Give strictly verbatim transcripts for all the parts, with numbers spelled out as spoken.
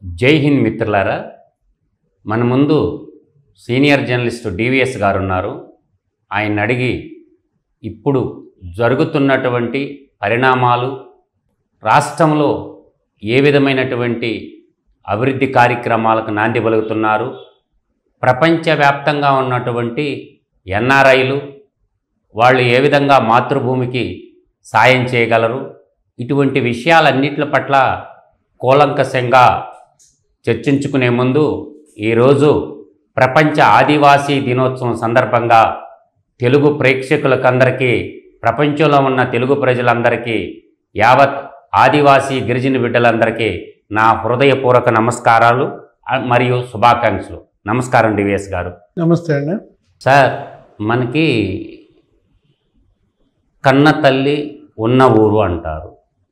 జై హింద్ మిత్రులారా, మన ముందు సీనియర్ జర్నలిస్టు డివిఎస్ గారు ఉన్నారు. ఆయన అడిగి ఇప్పుడు జరుగుతున్నటువంటి పరిణామాలు, రాష్ట్రంలో ఏ విధమైనటువంటి అభివృద్ధి కార్యక్రమాలకు నాంది పలుకుతున్నారు, ప్రపంచవ్యాప్తంగా ఉన్నటువంటి ఎన్ఆర్ఐలు వాళ్ళు ఏ విధంగా మాతృభూమికి సాయం చేయగలరు, ఇటువంటి విషయాలన్నిటి పట్ల కూలంకషంగా చర్చించుకునే ముందు ఈరోజు ప్రపంచ ఆదివాసీ దినోత్సవం సందర్భంగా తెలుగు ప్రేక్షకులకందరికీ, ప్రపంచంలో ఉన్న తెలుగు ప్రజలందరికీ, యావత్ ఆదివాసీ గిరిజన బిడ్డలందరికీ నా హృదయపూర్వక నమస్కారాలు మరియు శుభాకాంక్షలు. నమస్కారం డివిఎస్ గారు. నమస్తే అండి. సార్, మనకి కన్న తల్లి ఉన్న ఊరు అంటారు.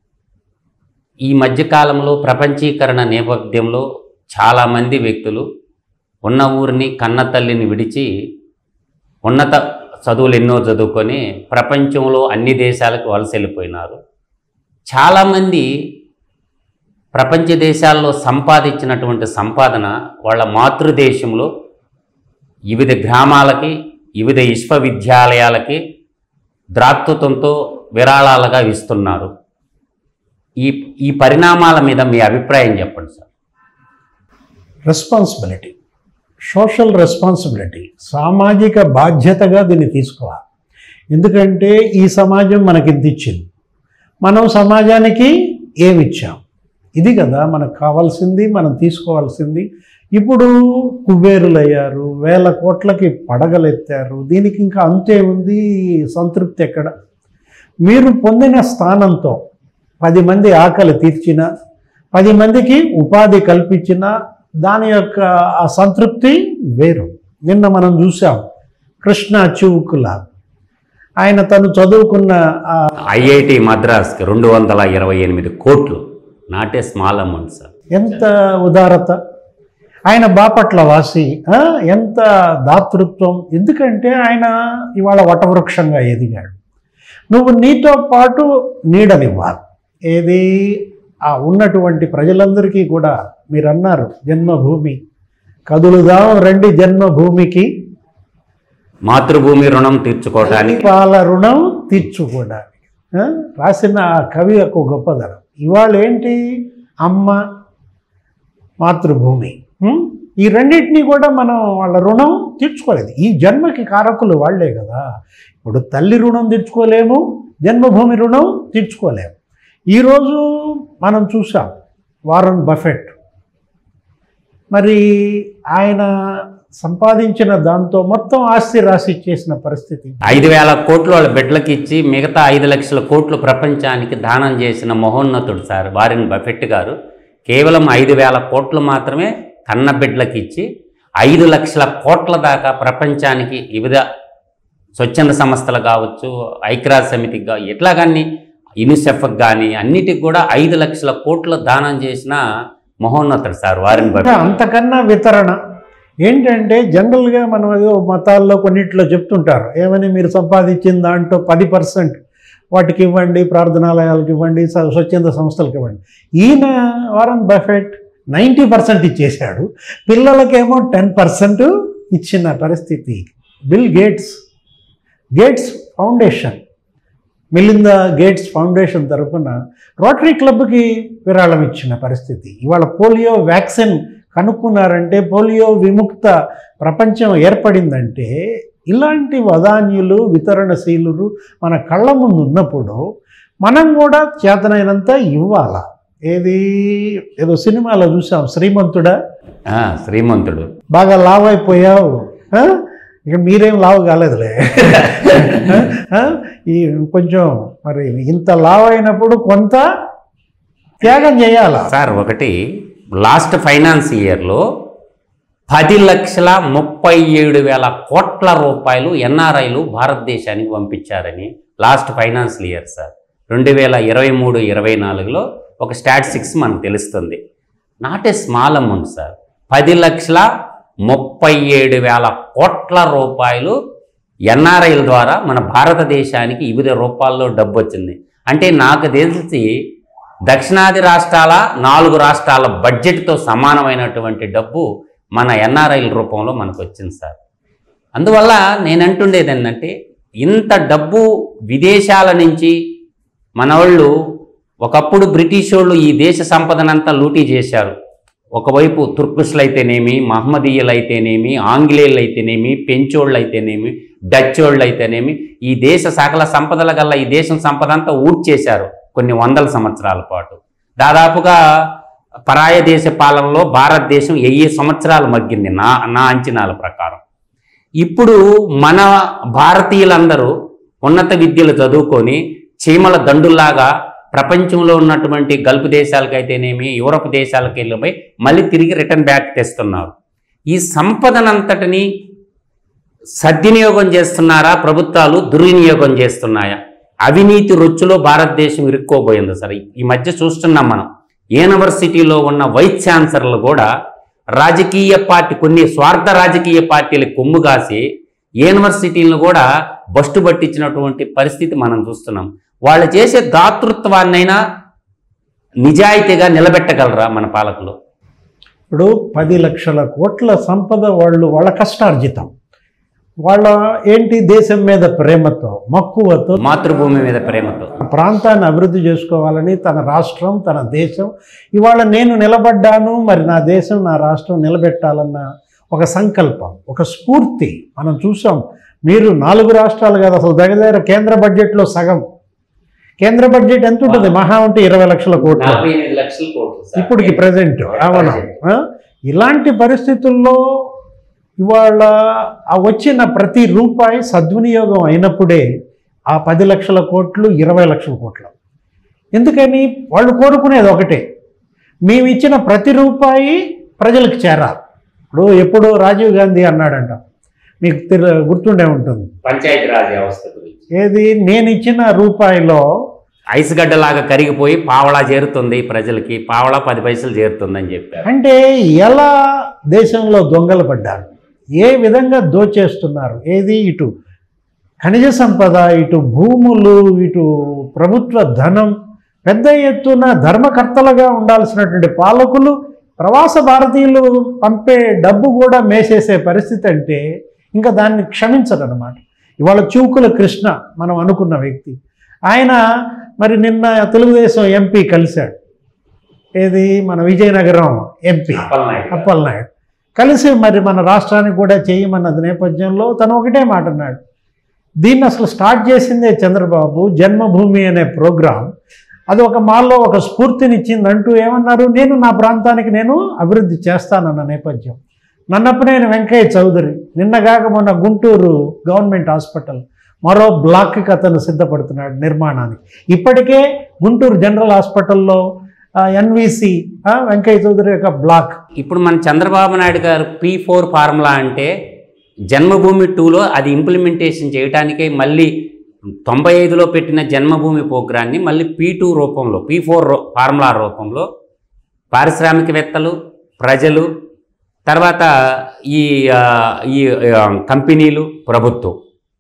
ఈ మధ్యకాలంలో ప్రపంచీకరణ నేపథ్యంలో చాలామంది వ్యక్తులు ఉన్న ఊరిని, కన్న తల్లిని విడిచి ఉన్నత చదువులు ఎన్నో చదువుకొని ప్రపంచంలో అన్ని దేశాలకు వలస వెళ్ళిపోయినారు. చాలామంది ప్రపంచ దేశాల్లో సంపాదించినటువంటి సంపాదన వాళ్ళ మాతృదేశంలో వివిధ గ్రామాలకి, వివిధ విశ్వవిద్యాలయాలకి ద్రాక్షతంతో విరాళాలుగా ఇస్తున్నారు. ఈ ఈ పరిణామాల మీద మీ అభిప్రాయం చెప్పండి సార్. రెస్పాన్సిబిలిటీ, సోషల్ రెస్పాన్సిబిలిటీ, సామాజిక బాధ్యతగా దీన్ని తీసుకోవాలి. ఎందుకంటే ఈ సమాజం మనకి ఇంత ఇచ్చింది, మనం సమాజానికి ఏమిచ్చాం, ఇది కదా మనకు కావాల్సింది, మనం తీసుకోవాల్సింది. ఇప్పుడు కుబేరులయ్యారు, వేల కోట్లకి పడగలెత్తారు, దీనికి ఇంకా అంతే ఉంది, సంతృప్తి ఎక్కడ? మీరు పొందిన స్థానంతో పది మంది ఆకలి తీర్చిన, పది మందికి ఉపాధి కల్పించిన దాని యొక్క ఆ సంతృప్తి వేరు. నిన్న మనం చూసాం కృష్ణ చివుకుల ఆయన తను చదువుకున్న ఐఐటి మద్రాస్కి రెండు వందల ఇరవై ఎనిమిది కోట్లు నాటే స్మాల్ అమౌంట్ సార్. ఎంత ఉదారత! ఆయన బాపట్ల వాసి, ఎంత దాతృత్వం! ఎందుకంటే ఆయన ఇవాళ వటవృక్షంగా ఎదిగాడు. నువ్వు నీతో పాటు నీడనివ్వాలి. ఏది ఆ ఉన్నటువంటి ప్రజలందరికీ కూడా మీరు అన్నారు జన్మభూమి, కదులుదాం రండి జన్మభూమికి, మాతృభూమి రుణం తీర్చుకోవడానికి, వాళ్ళ రుణం తీర్చుకోవడానికి రాసిన ఆ కవి ఒక గొప్పదనం. ఇవాళ ఏంటి, అమ్మ, మాతృభూమి, ఈ రెండింటినీ కూడా మనం వాళ్ళ రుణం తీర్చుకోలేదు. ఈ జన్మకి కారకులు వాళ్లే కదా. ఇప్పుడు తల్లి రుణం తీర్చుకోలేము, జన్మభూమి రుణం తీర్చుకోలేము. ఈరోజు మనం చూసాం వారన్ బఫెట్, మరి ఆయన సంపాదించిన దాంతో మొత్తం ఆస్తి రాసి ఇచ్చేసిన పరిస్థితి. ఐదు వేల కోట్లు వాళ్ళ బిడ్డలకి ఇచ్చి మిగతా ఐదు లక్షల కోట్లు ప్రపంచానికి దానం చేసిన మహోన్నతుడు సార్ వారన్ బఫెట్ గారు. కేవలం ఐదు వేల కోట్లు మాత్రమే కన్న బిడ్డలకి ఇచ్చి ఐదు లక్షల కోట్ల దాకా ప్రపంచానికి వివిధ స్వచ్ఛంద సంస్థలు కావచ్చు, ఐక్యరాజ్య సమితికి కావచ్చు, ఎట్లా కానీ యూనిసెఫ్కి కానీ అన్నిటికి కూడా ఐదు లక్షల కోట్ల దానం చేసిన మహోన్నతుడు సార్ వారన్ బఫెట్. అంతకన్నా వితరణ ఏంటంటే, జనరల్గా మనం ఏదో మతాల్లో కొన్నిట్లో చెప్తుంటారు, ఏమని మీరు సంపాదించిన దాంట్లో పది పర్సెంట్ వాటికి ఇవ్వండి, ప్రార్థనాలయాలకు ఇవ్వండి, స్వచ్ఛంద సంస్థలకు ఇవ్వండి. ఈయన వారన్ బఫెట్ నైంటీ పర్సెంట్ ఇచ్చేశాడు, పిల్లలకేమో టెన్ పర్సెంట్ ఇచ్చిన పరిస్థితి. Bill Gates Gates foundation, Melinda Gates foundation తరఫున రోటరీ క్లబ్కి విరాళం ఇచ్చిన పరిస్థితి. ఇవాళ పోలియో వ్యాక్సిన్ కనుక్కున్నారంటే, పోలియో విముక్త ప్రపంచం ఏర్పడిందంటే, ఇలాంటి వదాన్యులు, వితరణశీలులు మన కళ్ళ ముందు ఉన్నప్పుడు మనం కూడా చేతనైనంత ఇవ్వాల. ఏది ఏదో సినిమాలో చూసాం, శ్రీమంతుడా, శ్రీమంతుడు బాగా లావ్ అయిపోయావు, ఇక మీరేం లావు కాలేదులే, ఈ కొంచెం మరి ఇంత లావ్ అయినప్పుడు కొంత త్యాగం చేయాలా సార్. ఒకటి లాస్ట్ ఫైనాన్స్ ఇయర్లో పది లక్షల ముప్పై ఏడు వేల కోట్ల రూపాయలు ఎన్ఆర్ఐలు భారతదేశానికి పంపించారని లాస్ట్ ఫైనాన్షియల్ ఇయర్ సార్ రెండు వేల ఇరవై మూడు ఇరవై నాలుగులో ఒక స్టాటిస్టిక్స్ మనకు తెలుస్తుంది. Not a small amount sir. పది లక్షల ముప్పై ఏడు వేల కోట్ల రూపాయలు ఎన్ఆర్ఐల ద్వారా మన భారతదేశానికి వివిధ రూపాల్లో డబ్బు వచ్చింది. అంటే నాకు తెలిసి దక్షిణాది రాష్ట్రాల నాలుగు రాష్ట్రాల బడ్జెట్తో సమానమైనటువంటి డబ్బు మన ఎన్ఆర్ఐల రూపంలో మనకు వచ్చింది సార్. అందువల్ల నేను అంటుండేది ఏంటంటే, ఇంత డబ్బు విదేశాల నుంచి మన వాళ్ళు, ఒకప్పుడు బ్రిటిష్ వాళ్ళు ఈ దేశ సంపదనంతా లూటీ చేశారు. ఒకవైపు తుర్కుష్లు అయితేనేమి, మహమ్మదీయులు అయితేనేమి, ఆంగ్లేయులు అయితేనేమి, పెంచోళ్ళు అయితేనేమి, డచ్ వాళ్ళు అయితేనేమి, ఈ దేశ సకల సంపదల గల్ల ఈ దేశం సంపద అంతా ఊడ్చేశారు కొన్ని వందల సంవత్సరాల పాటు. దాదాపుగా పరాయ దేశ పాలనలో భారతదేశం వెయ్యి సంవత్సరాలు మగ్గింది నా నా అంచనాల ప్రకారం. ఇప్పుడు మన భారతీయులందరూ ఉన్నత విద్యలు చదువుకొని చీమల దండుల్లాగా ప్రపంచంలో ఉన్నటువంటి గల్ఫ్ దేశాలకైతేనేమి, యూరప్ దేశాలకు వెళ్ళిపోయి మళ్ళీ తిరిగి రిటర్న్ బ్యాక్ తెస్తున్నారు. ఈ సంపదనంతటిని సద్వినియోగం చేస్తున్నారా ప్రభుత్వాలు, దుర్వినియోగం చేస్తున్నాయా? అవినీతి రొచ్చులో భారతదేశం ఇరుక్కోబోయింది సార్. ఈ మధ్య చూస్తున్నాం మనం, యూనివర్సిటీలో ఉన్న వైస్ ఛాన్సలర్లు కూడా రాజకీయ పార్టీ, కొన్ని స్వార్థ రాజకీయ పార్టీలు కొమ్ము కాసి యూనివర్సిటీలను కూడా బస్టు పట్టించినటువంటి పరిస్థితి మనం చూస్తున్నాం. వాళ్ళు చేసే దాతృత్వాన్నైనా నిజాయితీగా నిలబెట్టగలరా మన పాలకులు? ఇప్పుడు పది లక్షల కోట్ల సంపద వాళ్ళు వాళ్ళ కష్టార్జితం, వాళ్ళ ఏంటి దేశం మీద ప్రేమతో, మక్కువతో, మాతృభూమి మీద ప్రేమతో ప్రాంతాన్ని అభివృద్ధి చేసుకోవాలని తన రాష్ట్రం, తన దేశం, ఇవాళ నేను నిలబడ్డాను, మరి నా దేశం నా రాష్ట్రం నిలబెట్టాలన్న ఒక సంకల్పం, ఒక స్ఫూర్తి మనం చూసాం. మీరు నాలుగు రాష్ట్రాలు కాదు, అసలు దగ్గర దగ్గర కేంద్ర బడ్జెట్లో సగం. కేంద్ర బడ్జెట్ ఎంత ఉంటుంది? మహా ఉంటే ఇరవై లక్షల కోట్లు ఇప్పటికి ప్రజెంట్. అవును. ఇలాంటి పరిస్థితుల్లో ఇవాళ ఆ వచ్చిన ప్రతి రూపాయి సద్వినియోగం అయినప్పుడే ఆ పది లక్షల కోట్లు ఇరవై లక్షల కోట్లు. ఎందుకని? వాళ్ళు కోరుకునేది ఒకటే, మేము ఇచ్చిన ప్రతి రూపాయి ప్రజలకు చేరాలి. ఇప్పుడు ఎప్పుడు రాజీవ్ గాంధీ అన్నాడంట, మీకు గుర్తుండే ఉంటుంది, పంచాయతీరాజ్ వ్యవస్థ గురించి. ఏది? నేను ఇచ్చిన రూపాయిలో ఐస్ గడ్డలాగా కరిగిపోయి పావలా చేరుతుంది ప్రజలకి, పావలా పది పైసలు చేరుతుందని చెప్పారు. అంటే ఎలా దేశంలో దొంగలు పడ్డారు, ఏ విధంగా దోచేస్తున్నారు, ఏది ఇటు ఖనిజ సంపద, ఇటు భూములు, ఇటు ప్రభుత్వ ధనం, పెద్ద ఎత్తున ధర్మకర్తలుగా ఉండాల్సినటువంటి పాలకులు ప్రవాస భారతీయులు పంపే డబ్బు కూడా మేసేసే పరిస్థితి అంటే ఇంకా దాన్ని క్షమించరన్నమాట. ఇవాళ చూకుల కృష్ణ మనం అనుకున్న వ్యక్తి, ఆయన మరి నిన్న తెలుగుదేశం ఎంపీ కలిశాడు, ఏది మన విజయనగరం ఎంపీ అప్పలనాయుడు కలిసి మరి మన రాష్ట్రానికి కూడా చేయమన్నది నేపథ్యంలో తను ఒకటే మాట అన్నాడు, దీన్ని అసలు స్టార్ట్ చేసిందే చంద్రబాబు, జన్మభూమి అనే ప్రోగ్రాం, అది ఒక మాల్లో ఒక స్ఫూర్తినిచ్చిందంటూ ఏమన్నారు, నేను నా ప్రాంతానికి నేను అభివృద్ధి చేస్తానన్న నేపథ్యం. నన్నప్పనేని వెంకయ్య చౌదరి నిన్నగాక మొన్న గుంటూరు గవర్నమెంట్ హాస్పిటల్ మరో బ్లాక్కి అతను సిద్ధపడుతున్నాడు నిర్మాణానికి. ఇప్పటికే గుంటూరు జనరల్ హాస్పిటల్లో ఎన్విసి వెంకయ్య చౌదరి యొక్క బ్లాక్. ఇప్పుడు మన చంద్రబాబు నాయుడు గారు పీ ఫోర్ ఫార్ములా అంటే జన్మభూమి టూలో అది ఇంప్లిమెంటేషన్ చేయడానికే మళ్ళీ తొంభై ఐదులో పెట్టిన జన్మభూమి ప్రోగ్రాన్ని మళ్ళీ పీ టూ రూపంలో, పీ ఫోర్ ఫార్ములా రూపంలో పారిశ్రామికవేత్తలు, ప్రజలు, తర్వాత ఈ ఈ కంపెనీలు, ప్రభుత్వం,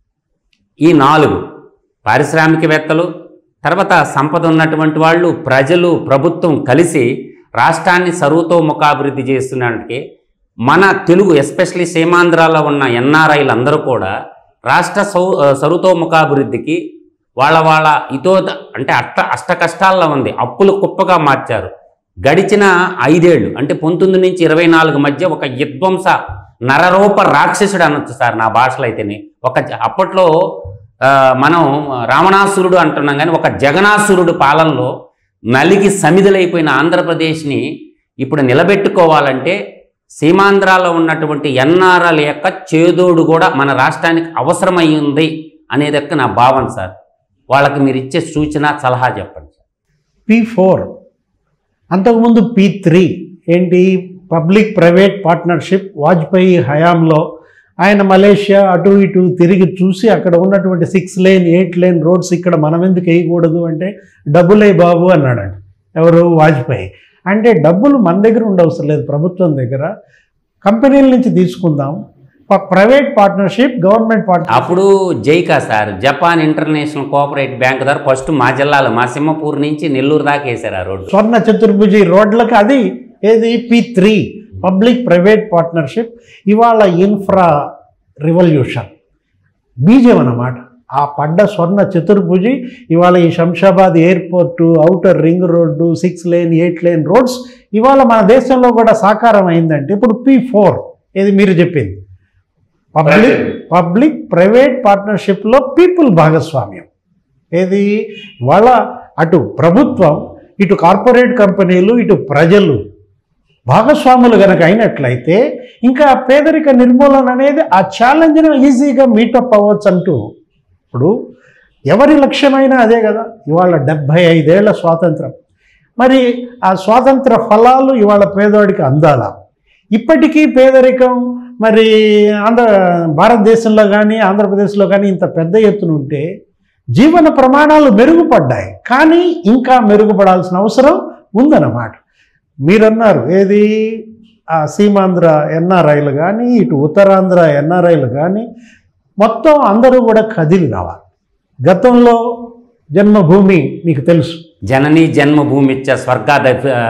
ఈ నాలుగు పారిశ్రామికవేత్తలు, తర్వాత సంపద ఉన్నటువంటి వాళ్ళు, ప్రజలు, ప్రభుత్వం కలిసి రాష్ట్రాన్ని సర్వతోముఖాభివృద్ధి చేస్తున్నడానికి మన తెలుగు ఎస్పెషలీ సీమాంధ్రాలో ఉన్న ఎన్ఆర్ఐలు అందరూ కూడా రాష్ట్ర సౌ సర్వతోముఖాభివృద్ధికి వాళ్ళ వాళ్ళ ఇతో అంటే అష్ట అష్ట కష్టాల్లో ఉంది, అప్పులు కుప్పగా మార్చారు. గడిచిన ఐదేళ్లు అంటే పంతొమ్మిది నుంచి ఇరవై నాలుగు మధ్య ఒక విధ్వంస నరరూప రాక్షసుడు అనొచ్చు సార్ నా భాషలో అయితేనే. ఒక అప్పట్లో మనం రావణాసురుడు అంటున్నాం, కానీ ఒక జగనాసురుడు పాలనలో నలిగి సమిధులైపోయిన ఆంధ్రప్రదేశ్ని ఇప్పుడు నిలబెట్టుకోవాలంటే సీమాంధ్రాలో ఉన్నటువంటి ఎన్ఆర్ఐల యొక్క చేదోడు కూడా మన రాష్ట్రానికి అవసరమైంది అనేది యొక్క నా భావన సార్. వాళ్ళకి మీరు ఇచ్చే సూచన, సలహా చెప్పండి సార్. పీ ఫోర్ అంతకుముందు పీ త్రీ ఏంటి? Public private partnership. వాజ్పేయి హయాంలో ఆయన మలేషియా అటు ఇటు తిరిగి చూసి అక్కడ ఉన్నటువంటి six lane eight lane roads ఇక్కడ మనం ఎందుకు వేయకూడదు అంటే డబ్బులే బాబు అన్నాడంట. ఎవరు? వాజ్పేయి. అంటే డబ్బులు మన దగ్గర ఉండవసరం లేదు, ప్రభుత్వం దగ్గర, కంపెనీల నుంచి తీసుకుందాం, ప్రైవేట్ పార్ట్నర్షిప్, గవర్నమెంట్ పార్ట్నర్షిప్. అప్పుడు JICA sir, Japan international cooperative bank ద్వారా ఫస్ట్ మా జిల్లాలో మా సింహపూర్ నుంచి నెల్లూరు దాకా వేశారు ఆ రోడ్డు. స్వర్ణ చతుర్భుజి రోడ్లకు అది ఏది P three public private partnership. ఇవాళ ఇన్ఫ్రా రివల్యూషన్ బీజం అన్నమాట. ఆ పడ్డ స్వర్ణ చతుర్భుజి ఇవాళ ఈ Shamshabad airport, outer ring road, six lane eight lane roads ఇవాళ మన దేశంలో కూడా సాకారం అయిందంటే ఇప్పుడు పి ఫోర్ ఏది మీరు చెప్పింది పబ్లిక్ పబ్లిక్ ప్రైవేట్ పార్ట్నర్షిప్లో పీపుల్ భాగస్వామ్యం. ఏది వాళ్ళ అటు ప్రభుత్వం, ఇటు కార్పొరేట్ కంపెనీలు, ఇటు ప్రజలు భాగస్వాములు కనుక అయినట్లయితే ఇంకా పేదరిక నిర్మూలన అనేది ఆ ఛాలెంజ్ను ఈజీగా మీటప్ అవ్వచ్చు అంటూ. ఇప్పుడు ఎవరి లక్ష్యమైనా అదే కదా. ఇవాళ డెబ్భై ఐదేళ్ల స్వాతంత్రం, మరి ఆ స్వాతంత్ర ఫలాలు ఇవాళ పేదవాడికి అందాలా? ఇప్పటికీ పేదరికం మరి ఆంధ్ర భారతదేశంలో కానీ ఆంధ్రప్రదేశ్లో కానీ ఇంత పెద్ద ఎత్తున ఉంటే జీవన ప్రమాణాలు మెరుగుపడ్డాయి, కానీ ఇంకా మెరుగుపడాల్సిన అవసరం ఉందన్నమాట. మీరన్నారు ఏది ఆ సీమాంధ్ర ఎన్ఆర్ఐలు కానీ ఇటు ఉత్తరాంధ్ర ఎన్ఆర్ఐలు కానీ మొత్తం అందరూ కూడా కదిలి రావాలి. గతంలో జన్మభూమి మీకు తెలుసు, జనని జన్మభూమి ఇచ్చ స్వర్గాద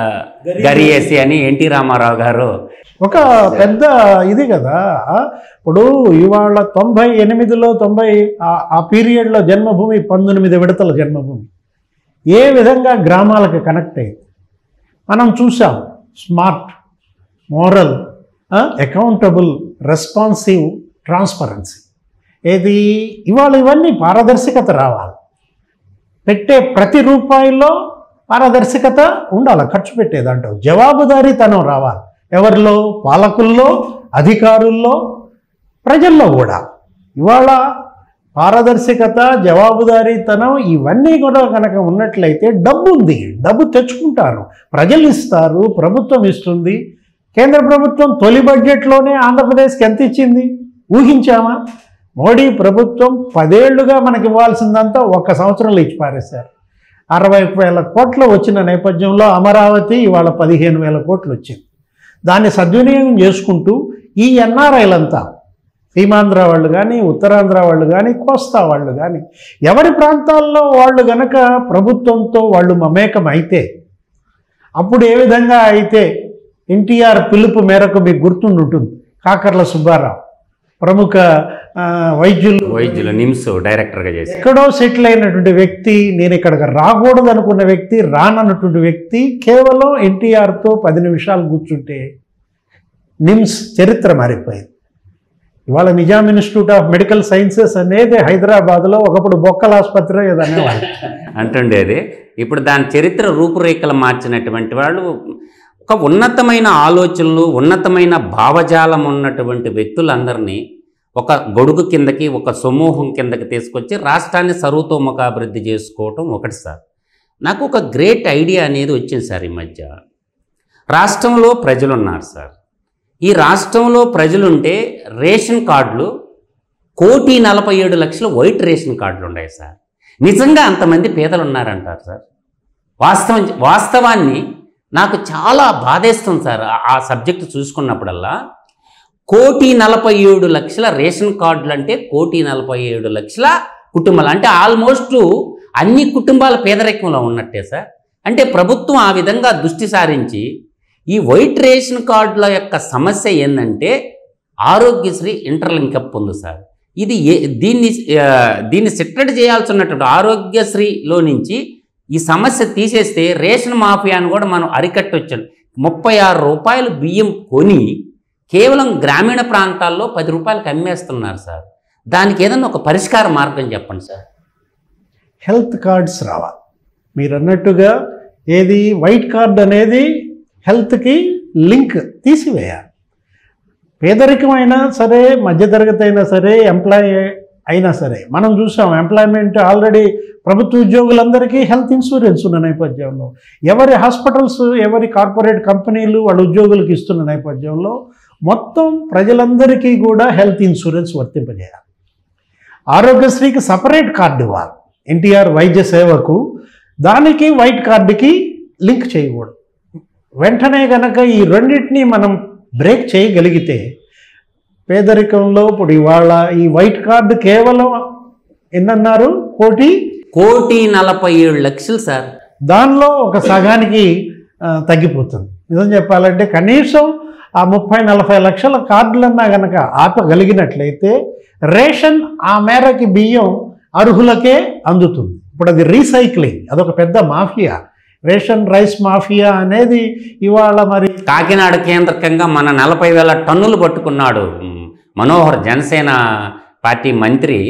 గరియేసి అని ఎన్టీ రామారావు గారు ఒక పెద్ద ఇది కదా. ఇప్పుడు ఇవాళ తొంభై ఎనిమిదిలో తొంభై ఆ పీరియడ్లో జన్మభూమి పంతొమ్మిది విడతల జన్మభూమి ఏ విధంగా గ్రామాలకు కనెక్ట్ అయ్యింది మనం చూసాం. Smart, moral, accountable, responsive, transparency. ఏది ఇవాళ ఇవన్నీ పారదర్శకత రావాలి. పెట్టే ప్రతి రూపాయిలో పారదర్శకత ఉండాలి. ఖర్చు పెట్టేదంటావు జవాబుదారీతనం రావాలి. ఎవరిలో? పాలకుల్లో, అధికారుల్లో, ప్రజల్లో కూడా. ఇవాళ పారదర్శకత, జవాబుదారీతనం ఇవన్నీ కూడా కనుక ఉన్నట్లయితే డబ్బు ఉంది, డబ్బు తెచ్చుకుంటారు, ప్రజలు ఇస్తారు, ప్రభుత్వం ఇస్తుంది. కేంద్ర ప్రభుత్వం తొలి బడ్జెట్లోనే ఆంధ్రప్రదేశ్కి ఎంత ఇచ్చింది ఊహించామా? మోడీ ప్రభుత్వం పదేళ్లుగా మనకి ఇవ్వాల్సిందంతా ఒక్క సంవత్సరంలో ఇచ్చి పారేశారు. అరవై వేల కోట్లు వచ్చిన నేపథ్యంలో అమరావతి ఇవాళ పదిహేను వేల కోట్లు వచ్చింది. దాన్ని సద్వినియోగం చేసుకుంటూ ఈ ఎన్ఆర్ఐలంతా సీమాంధ్ర వాళ్ళు కానీ ఉత్తరాంధ్ర వాళ్ళు కానీ కోస్తా వాళ్ళు కానీ ఎవరి ప్రాంతాల్లో వాళ్ళు గనక ప్రభుత్వంతో వాళ్ళు మమేకం అయితే అప్పుడు ఏ విధంగా అయితే ఎన్టీఆర్ పిలుపు మేరకు మీకు గుర్తుండుంటుంది. కాకర్ల సుబ్బారావు ప్రముఖ వైద్యులు వైద్యులు నిమ్స్ డైరెక్టర్గా చేసి ఎక్కడో సెటిల్ అయినటువంటి వ్యక్తి, నేను ఇక్కడికి రాకూడదు అనుకున్న వ్యక్తి, రానన్నటువంటి వ్యక్తి కేవలం ఎన్టీఆర్తో పది నిమిషాలు కూర్చుంటే నిమ్స్ చరిత్ర మారిపోయింది. ఇవాళ Nizam institute of medical sciences అనేది హైదరాబాద్లో ఒకప్పుడు బొక్కల ఆసుపత్రి ఏదనే వాళ్ళు అంటుండేది. ఇప్పుడు దాని చరిత్ర రూపురేఖలు మార్చినటువంటి వాళ్ళు, ఒక ఉన్నతమైన ఆలోచనలు, ఉన్నతమైన భావజాలం ఉన్నటువంటి వ్యక్తులందరినీ ఒక గొడుగు కిందకి, ఒక సమూహం కిందకి తీసుకొచ్చి రాష్ట్రాన్ని సర్వతోముఖాభివృద్ధి చేసుకోవటం ఒకటి సార్. నాకు ఒక గ్రేట్ ఐడియా అనేది వచ్చింది సార్ ఈ మధ్య. రాష్ట్రంలో ప్రజలు ఉన్నారు సార్. ఈ రాష్ట్రంలో ప్రజలుంటే రేషన్ కార్డులు కోటి నలభై ఏడు లక్షల వైట్ రేషన్ కార్డులు ఉన్నాయి సార్. నిజంగా అంతమంది పేదలు ఉన్నారంటారు సార్. వాస్తవం వాస్తవాన్ని నాకు చాలా బాధేస్తుంది సార్ ఆ సబ్జెక్టు చూసుకున్నప్పుడల్లా. కోటి నలభై ఏడు లక్షల రేషన్ కార్డులు అంటే కోటి నలభై ఏడు లక్షల కుటుంబాలు అంటే ఆల్మోస్ట్ అన్ని కుటుంబాల పేదరికంలో ఉన్నట్టే సార్. అంటే ప్రభుత్వం ఆ విధంగా దృష్టి సారించి ఈ వైట్ రేషన్ కార్డుల యొక్క సమస్య ఏంటంటే ఆరోగ్యశ్రీ ఇంటర్లింకప్ ఉంది సార్. ఇది ఏ దీన్ని దీన్ని సెటిల్ చేయాల్సి ఉన్నటువంటి ఆరోగ్యశ్రీలో నుంచి ఈ సమస్య తీసేస్తే రేషన్ మాఫియాను కూడా మనం అరికట్టొచ్చాం. ముప్పై ఆరు రూపాయలు బియ్యం కొని కేవలం గ్రామీణ ప్రాంతాల్లో పది రూపాయలకు అమ్మేస్తున్నారు సార్. దానికి ఏదన్నా ఒక పరిష్కార మార్గం చెప్పండి సార్. హెల్త్ కార్డ్స్ రావాలి. మీరు అన్నట్టుగా ఏది వైట్ కార్డ్ అనేది హెల్త్కి లింక్ తీసివేయాలి. పేదరికం అయినా సరే, మధ్యతరగతి అయినా సరే, ఎంప్లాయీ అయినా సరే మనం చూసాం ఎంప్లాయ్మెంట్ ఆల్రెడీ ప్రభుత్వ ఉద్యోగులందరికీ హెల్త్ ఇన్సూరెన్స్ ఉన్న నేపథ్యంలో, ఎవరి హాస్పిటల్స్, ఎవరి కార్పొరేట్ కంపెనీలు వాళ్ళ ఉద్యోగులకు ఇస్తున్న నేపథ్యంలో మొత్తం ప్రజలందరికీ కూడా హెల్త్ ఇన్సూరెన్స్ వర్తింపజేయాలి. ఆరోగ్యశ్రీకి సపరేట్ కార్డు ఇవ్వాలి. ఎన్టీఆర్ వైద్య సేవకు దానికి వైట్ కార్డుకి లింక్ చేయకూడదు. వెంటనే కనుక ఈ రెండింటినీ మనం బ్రేక్ చేయగలిగితే పేదరికంలో ఇప్పుడు ఇవాళ ఈ వైట్ కార్డు కేవలం ఎన్నన్నారు కోటి కోటి నలభై ఏడు లక్షలు సార్. దానిలో ఒక సగానికి తగ్గిపోతుంది. నిజం చెప్పాలంటే కనీసం ఆ ముప్పై నలభై లక్షల కార్డులన్నా కనుక ఆపగలిగినట్లయితే రేషన్ ఆ మేరకి బియ్యం అర్హులకే అందుతుంది. ఇప్పుడు అది రీసైక్లింగ్, అదొక పెద్ద మాఫియా, రేషన్ రైస్ మాఫియా అనేది ఇవాళ మరి కాకినాడ కేంద్రకంగా మన నలభై వేల టన్నులు పట్టుకున్నాడు మనోహర్, జనసేన పార్టీ మంత్రి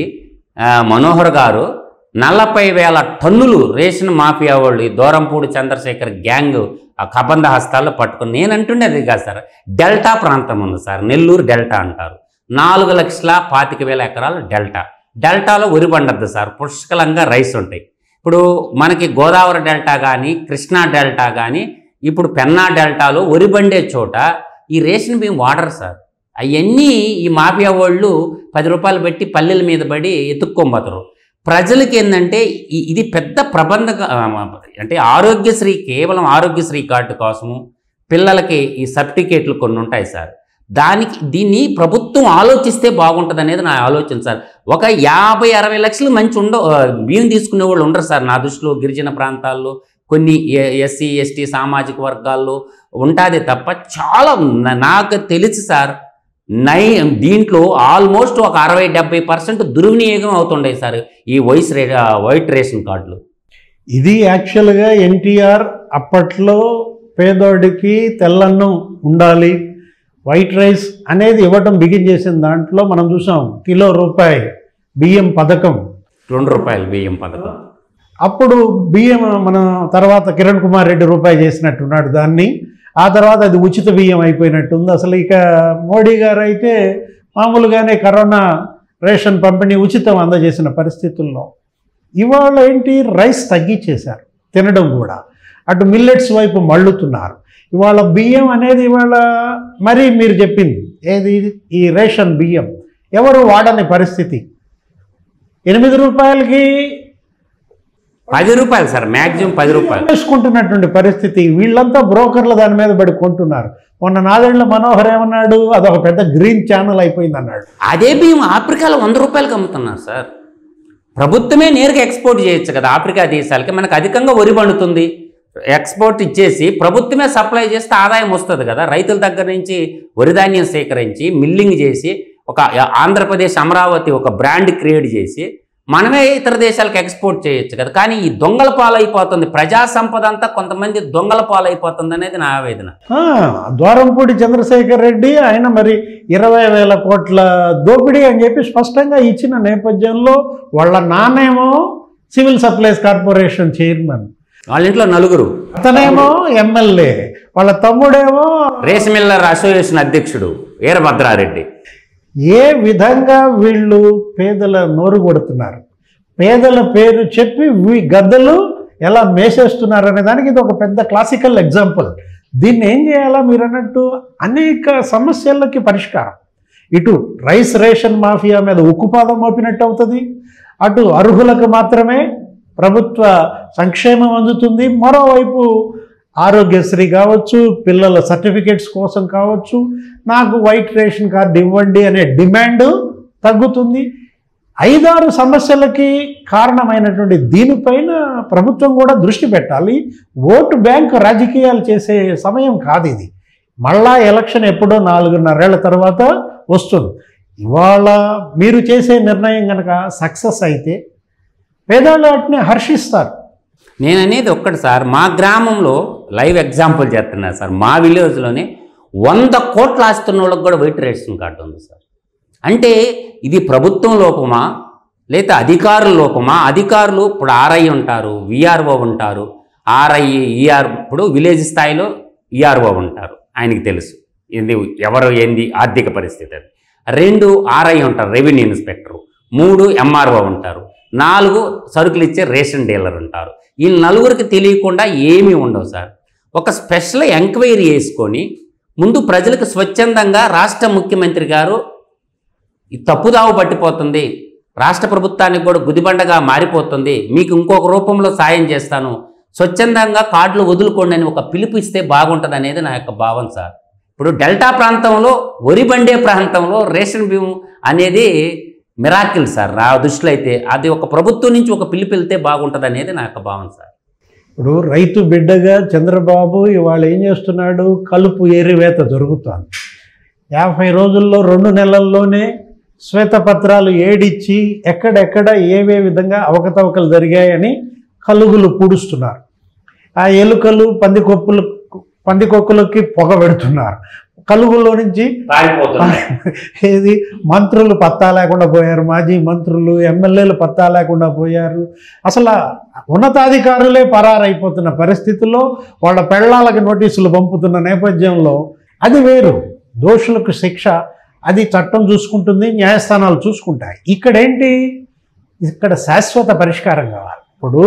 మనోహర్ గారు. నలభై వేల టన్నులు రేషన్ మాఫియా వాళ్ళు ఈ దూరంపూడి చంద్రశేఖర్ గ్యాంగ్ ఆ కబంధ హస్తాల్లో పట్టుకుని, నేను అంటుండేది కాదు సార్, డెల్టా ప్రాంతం ఉంది సార్, నెల్లూరు డెల్టా అంటారు, నాలుగు లక్షల పాతిక వేల ఎకరాలు డెల్టా. డెల్టాలో వరి పండద్దు సార్, పుష్కలంగా రైస్ ఉంటాయి. ఇప్పుడు మనకి గోదావరి డెల్టా కానీ కృష్ణా డెల్టా కానీ ఇప్పుడు పెన్నా డెల్టాలో వరి పండే చోట ఈ రేషన్ బియ్యం వాడరు సార్. అవన్నీ ఈ మాఫియా వాళ్ళు పది రూపాయలు పెట్టి పల్లెల మీద పడి ఎత్తుక్కోబోతారు. ప్రజలకి ఏంటంటే ఇది పెద్ద ప్రబంధ, అంటే ఆరోగ్యశ్రీ కేవలం ఆరోగ్యశ్రీ కార్డు కోసము పిల్లలకి ఈ సర్టిఫికేట్లు కొన్ని ఉంటాయి సార్, దానికి దీన్ని ప్రభుత్వం ఆలోచిస్తే బాగుంటుంది అనేది నా ఆలోచన సార్. ఒక యాభై అరవై లక్షలు మంచి ఉండ బియ్యం తీసుకునే వాళ్ళు ఉండరు సార్ నా దృష్టిలో. గిరిజన ప్రాంతాల్లో కొన్ని ఎస్సీ ఎస్టీ సామాజిక వర్గాల్లో ఉంటుంది తప్ప చాలా నాకు తెలిసి సార్ నై దీంట్లో ఆల్మోస్ట్ ఒక అరవై డెబ్బై పర్సెంట్ దుర్వినియోగం అవుతుండే సార్ ఈ వైస్ రే వైట్ రేషన్ కార్డులు. ఇది యాక్చువల్గా ఎన్టీఆర్ అప్పట్లో పేదోడికి తెల్లన్నం ఉండాలి, వైట్ రైస్ అనేది ఇవ్వటం బిగిన్ చేసిన దాంట్లో మనం చూసాం కిలో రూపాయి బియ్యం పథకం, రెండు రూపాయలు బియ్యం పథకం. అప్పుడు బియ్యం మన తర్వాత కిరణ్ కుమార్ రెడ్డి రూపాయి చేసినట్టున్నాడు దాన్ని. ఆ తర్వాత అది ఉచిత బియ్యం అయిపోయినట్టుంది. అసలు ఇక మోడీ గారు అయితే మామూలుగానే కరోనా రేషన్ పంపిణీ ఉచితం అందజేసిన పరిస్థితుల్లో ఇవాళ ఏంటి రైస్ తగ్గించేశారు తినడం కూడా, అటు మిల్లెట్స్ వైపు మళ్ళుతున్నారు. ఇవాళ బియ్యం అనేది ఇవాళ మరి మీరు చెప్పింది ఏది ఈ రేషన్ బియ్యం ఎవరు వాడని పరిస్థితి. ఎనిమిది రూపాయలకి పది రూపాయలు సార్, మ్యాక్సిమం పది రూపాయలు వేసుకుంటున్నటువంటి పరిస్థితి. వీళ్ళంతా బ్రోకర్లు దాని మీద పడి కొంటున్నారు. మొన్న నాదేళ్ల మనోహర్ ఏమన్నాడు, అదొక పెద్ద గ్రీన్ ఛానల్ అయిపోయింది అన్నాడు. అదే బియ్యం ఆఫ్రికాలో వంద రూపాయలకి అమ్ముతున్నారు సార్. ప్రభుత్వమే నేరుగా ఎక్స్పోర్ట్ చేయొచ్చు కదా ఆఫ్రికా దేశాలకి, మనకు అధికంగా వరి పండుతుంది, ఎక్స్పోర్ట్ ఇచ్చేసి ప్రభుత్వమే సప్లై చేస్తే ఆదాయం వస్తుంది కదా. రైతుల దగ్గర నుంచి వరి ధాన్యం సేకరించి మిల్లింగ్ చేసి ఒక ఆంధ్రప్రదేశ్ అమరావతి ఒక బ్రాండ్ క్రియేట్ చేసి మనమే ఇతర దేశాలకు ఎక్స్పోర్ట్ చేయొచ్చు కదా. కానీ ఈ దొంగల పాలైపోతుంది, ప్రజా సంపద అంతా కొంతమంది దొంగల పాలైపోతుంది అనేది నా ఆవేదన. ద్వారంపూడి చంద్రశేఖర్ రెడ్డి ఆయన మరి ఇరవై వేల కోట్ల దోపిడీ అని చెప్పి స్పష్టంగా ఇచ్చిన నేపథ్యంలో వాళ్ళ నాన్నేమో సివిల్ సప్లైస్ కార్పొరేషన్ చైర్మన్, వాళ్ళ ఇంట్లో నలుగురు, అతనేమో ఎమ్మెల్యే, వాళ్ళ తమ్ముడేమో రేస్ మిల్లర్ అసోసియేషన్ అధ్యక్షుడు వీరభద్రారెడ్డి. ఏ విధంగా వీళ్ళు పేదల నోరు కొడుతున్నారు, పేదల పేరు చెప్పి గద్దలు ఎలా మేసేస్తున్నారు అనే దానికి ఇది ఒక పెద్ద క్లాసికల్ ఎగ్జాంపుల్. దీన్ని ఏం చేయాలా మీరు అన్నట్టు అనేక సమస్యలకి పరిష్కారం. ఇటు రైస్ రేషన్ మాఫియా మీద ఉక్కుపాదం మోపినట్టు అవుతుంది, అటు అర్హులకు మాత్రమే ప్రభుత్వ సంక్షేమం అందుతుంది, మరోవైపు ఆరోగ్యశ్రీ కావచ్చు, పిల్లల సర్టిఫికేట్స్ కోసం కావచ్చు, నాకు వైట్ రేషన్ కార్డు ఇవ్వండి అనే డిమాండ్ తగ్గుతుంది. ఐదారు సమస్యలకి కారణమైనటువంటి దీనిపైన ప్రభుత్వం కూడా దృష్టి పెట్టాలి. ఓటు బ్యాంక్ రాజకీయాలు చేసే సమయం కాదు ఇది. మళ్ళా ఎలక్షన్ ఎప్పుడో నాలుగున్నరేళ్ల తర్వాత వస్తుంది. ఇవాళ మీరు చేసే నిర్ణయం కనుక సక్సెస్ అయితే పేదవాళ్ళు వాటిని హర్షిస్తారు. నేను అనేది ఒక్కటి సార్, మా గ్రామంలో లైవ్ ఎగ్జాంపుల్ చేస్తున్నా సార్, మా విలేజ్లోనే వంద కోట్లు ఆస్తున్న వాళ్ళకి కూడా వైట్ రేషన్ కార్డు ఉంది సార్. అంటే ఇది ప్రభుత్వం లోపమా లేదా అధికారుల లోపమా? అధికారులు ఇప్పుడు ఆర్ఐ ఉంటారు, విఆర్ఓ ఉంటారు, ఆర్ఐ ఈఆర్ ఇప్పుడు విలేజ్ స్థాయిలో ఈఆర్ఓ ఉంటారు, ఆయనకి తెలుసు ఏంది ఎవరు ఏంది ఆర్థిక పరిస్థితి అది. రెండు ఆర్ఐ ఉంటారు, రెవెన్యూ ఇన్స్పెక్టరు. మూడు ఎంఆర్ఓ ఉంటారు. నాలుగు సరుకులు ఇచ్చే రేషన్ డీలర్ ఉంటారు. ఈ నలుగురికి తెలియకుండా ఏమీ ఉండవు సార్. ఒక స్పెషల్ ఎంక్వైరీ చేసుకొని ముందు ప్రజలకు స్వచ్ఛందంగా రాష్ట్ర ముఖ్యమంత్రి గారు ఈ తప్పుదావు పట్టిపోతుంది, రాష్ట్ర ప్రభుత్వానికి కూడా గుదిబండగా మారిపోతుంది, మీకు ఇంకొక రూపంలో సాయం చేస్తాను, స్వచ్ఛందంగా కార్డులు వదులుకోండి అని ఒక పిలుపు ఇస్తే బాగుంటుంది అనేది నా యొక్క భావన సార్. ఇప్పుడు డెల్టా ప్రాంతంలో వరి పండే ప్రాంతంలో రేషన్ బియ్యం అనేది మిరాకిల్ సార్. నా దృష్టిలో అయితే అది ఒక ప్రభుత్వం నుంచి ఒక పిలుపు వెళ్తే బాగుంటుంది అనేది నా యొక్క భావన సార్. ఇప్పుడు రైతు బిడ్డగా చంద్రబాబు ఇవాళ ఏం చేస్తున్నాడు? కలుపు ఏరివేత జరుగుతోంది. యాభై రోజుల్లో రెండు నెలల్లోనే శ్వేతపత్రాలు ఏడిచ్చి ఎక్కడెక్కడ ఏవే విధంగా అవకతవకలు జరిగాయని కలుగులు పూడుస్తున్నారు. ఆ ఎలుకలు పందికొక్కులు పందికొక్కులకి పొగ పెడుతున్నారు. కలుగులో నుంచి ఏది మంత్రులు పత్తా లేకుండా పోయారు, మాజీ మంత్రులు ఎమ్మెల్యేలు పత్తా లేకుండా పోయారు. అసలు ఉన్నతాధికారులే పరారైపోతున్న పరిస్థితుల్లో వాళ్ళ పెళ్ళాలకి నోటీసులు పంపుతున్న నేపథ్యంలో అది వేరు. దోషులకు శిక్ష అది చట్టం చూసుకుంటుంది, న్యాయస్థానాలు చూసుకుంటాయి. ఇక్కడేంటి? ఇక్కడ శాశ్వత పరిష్కారం కావాలి. ఇప్పుడు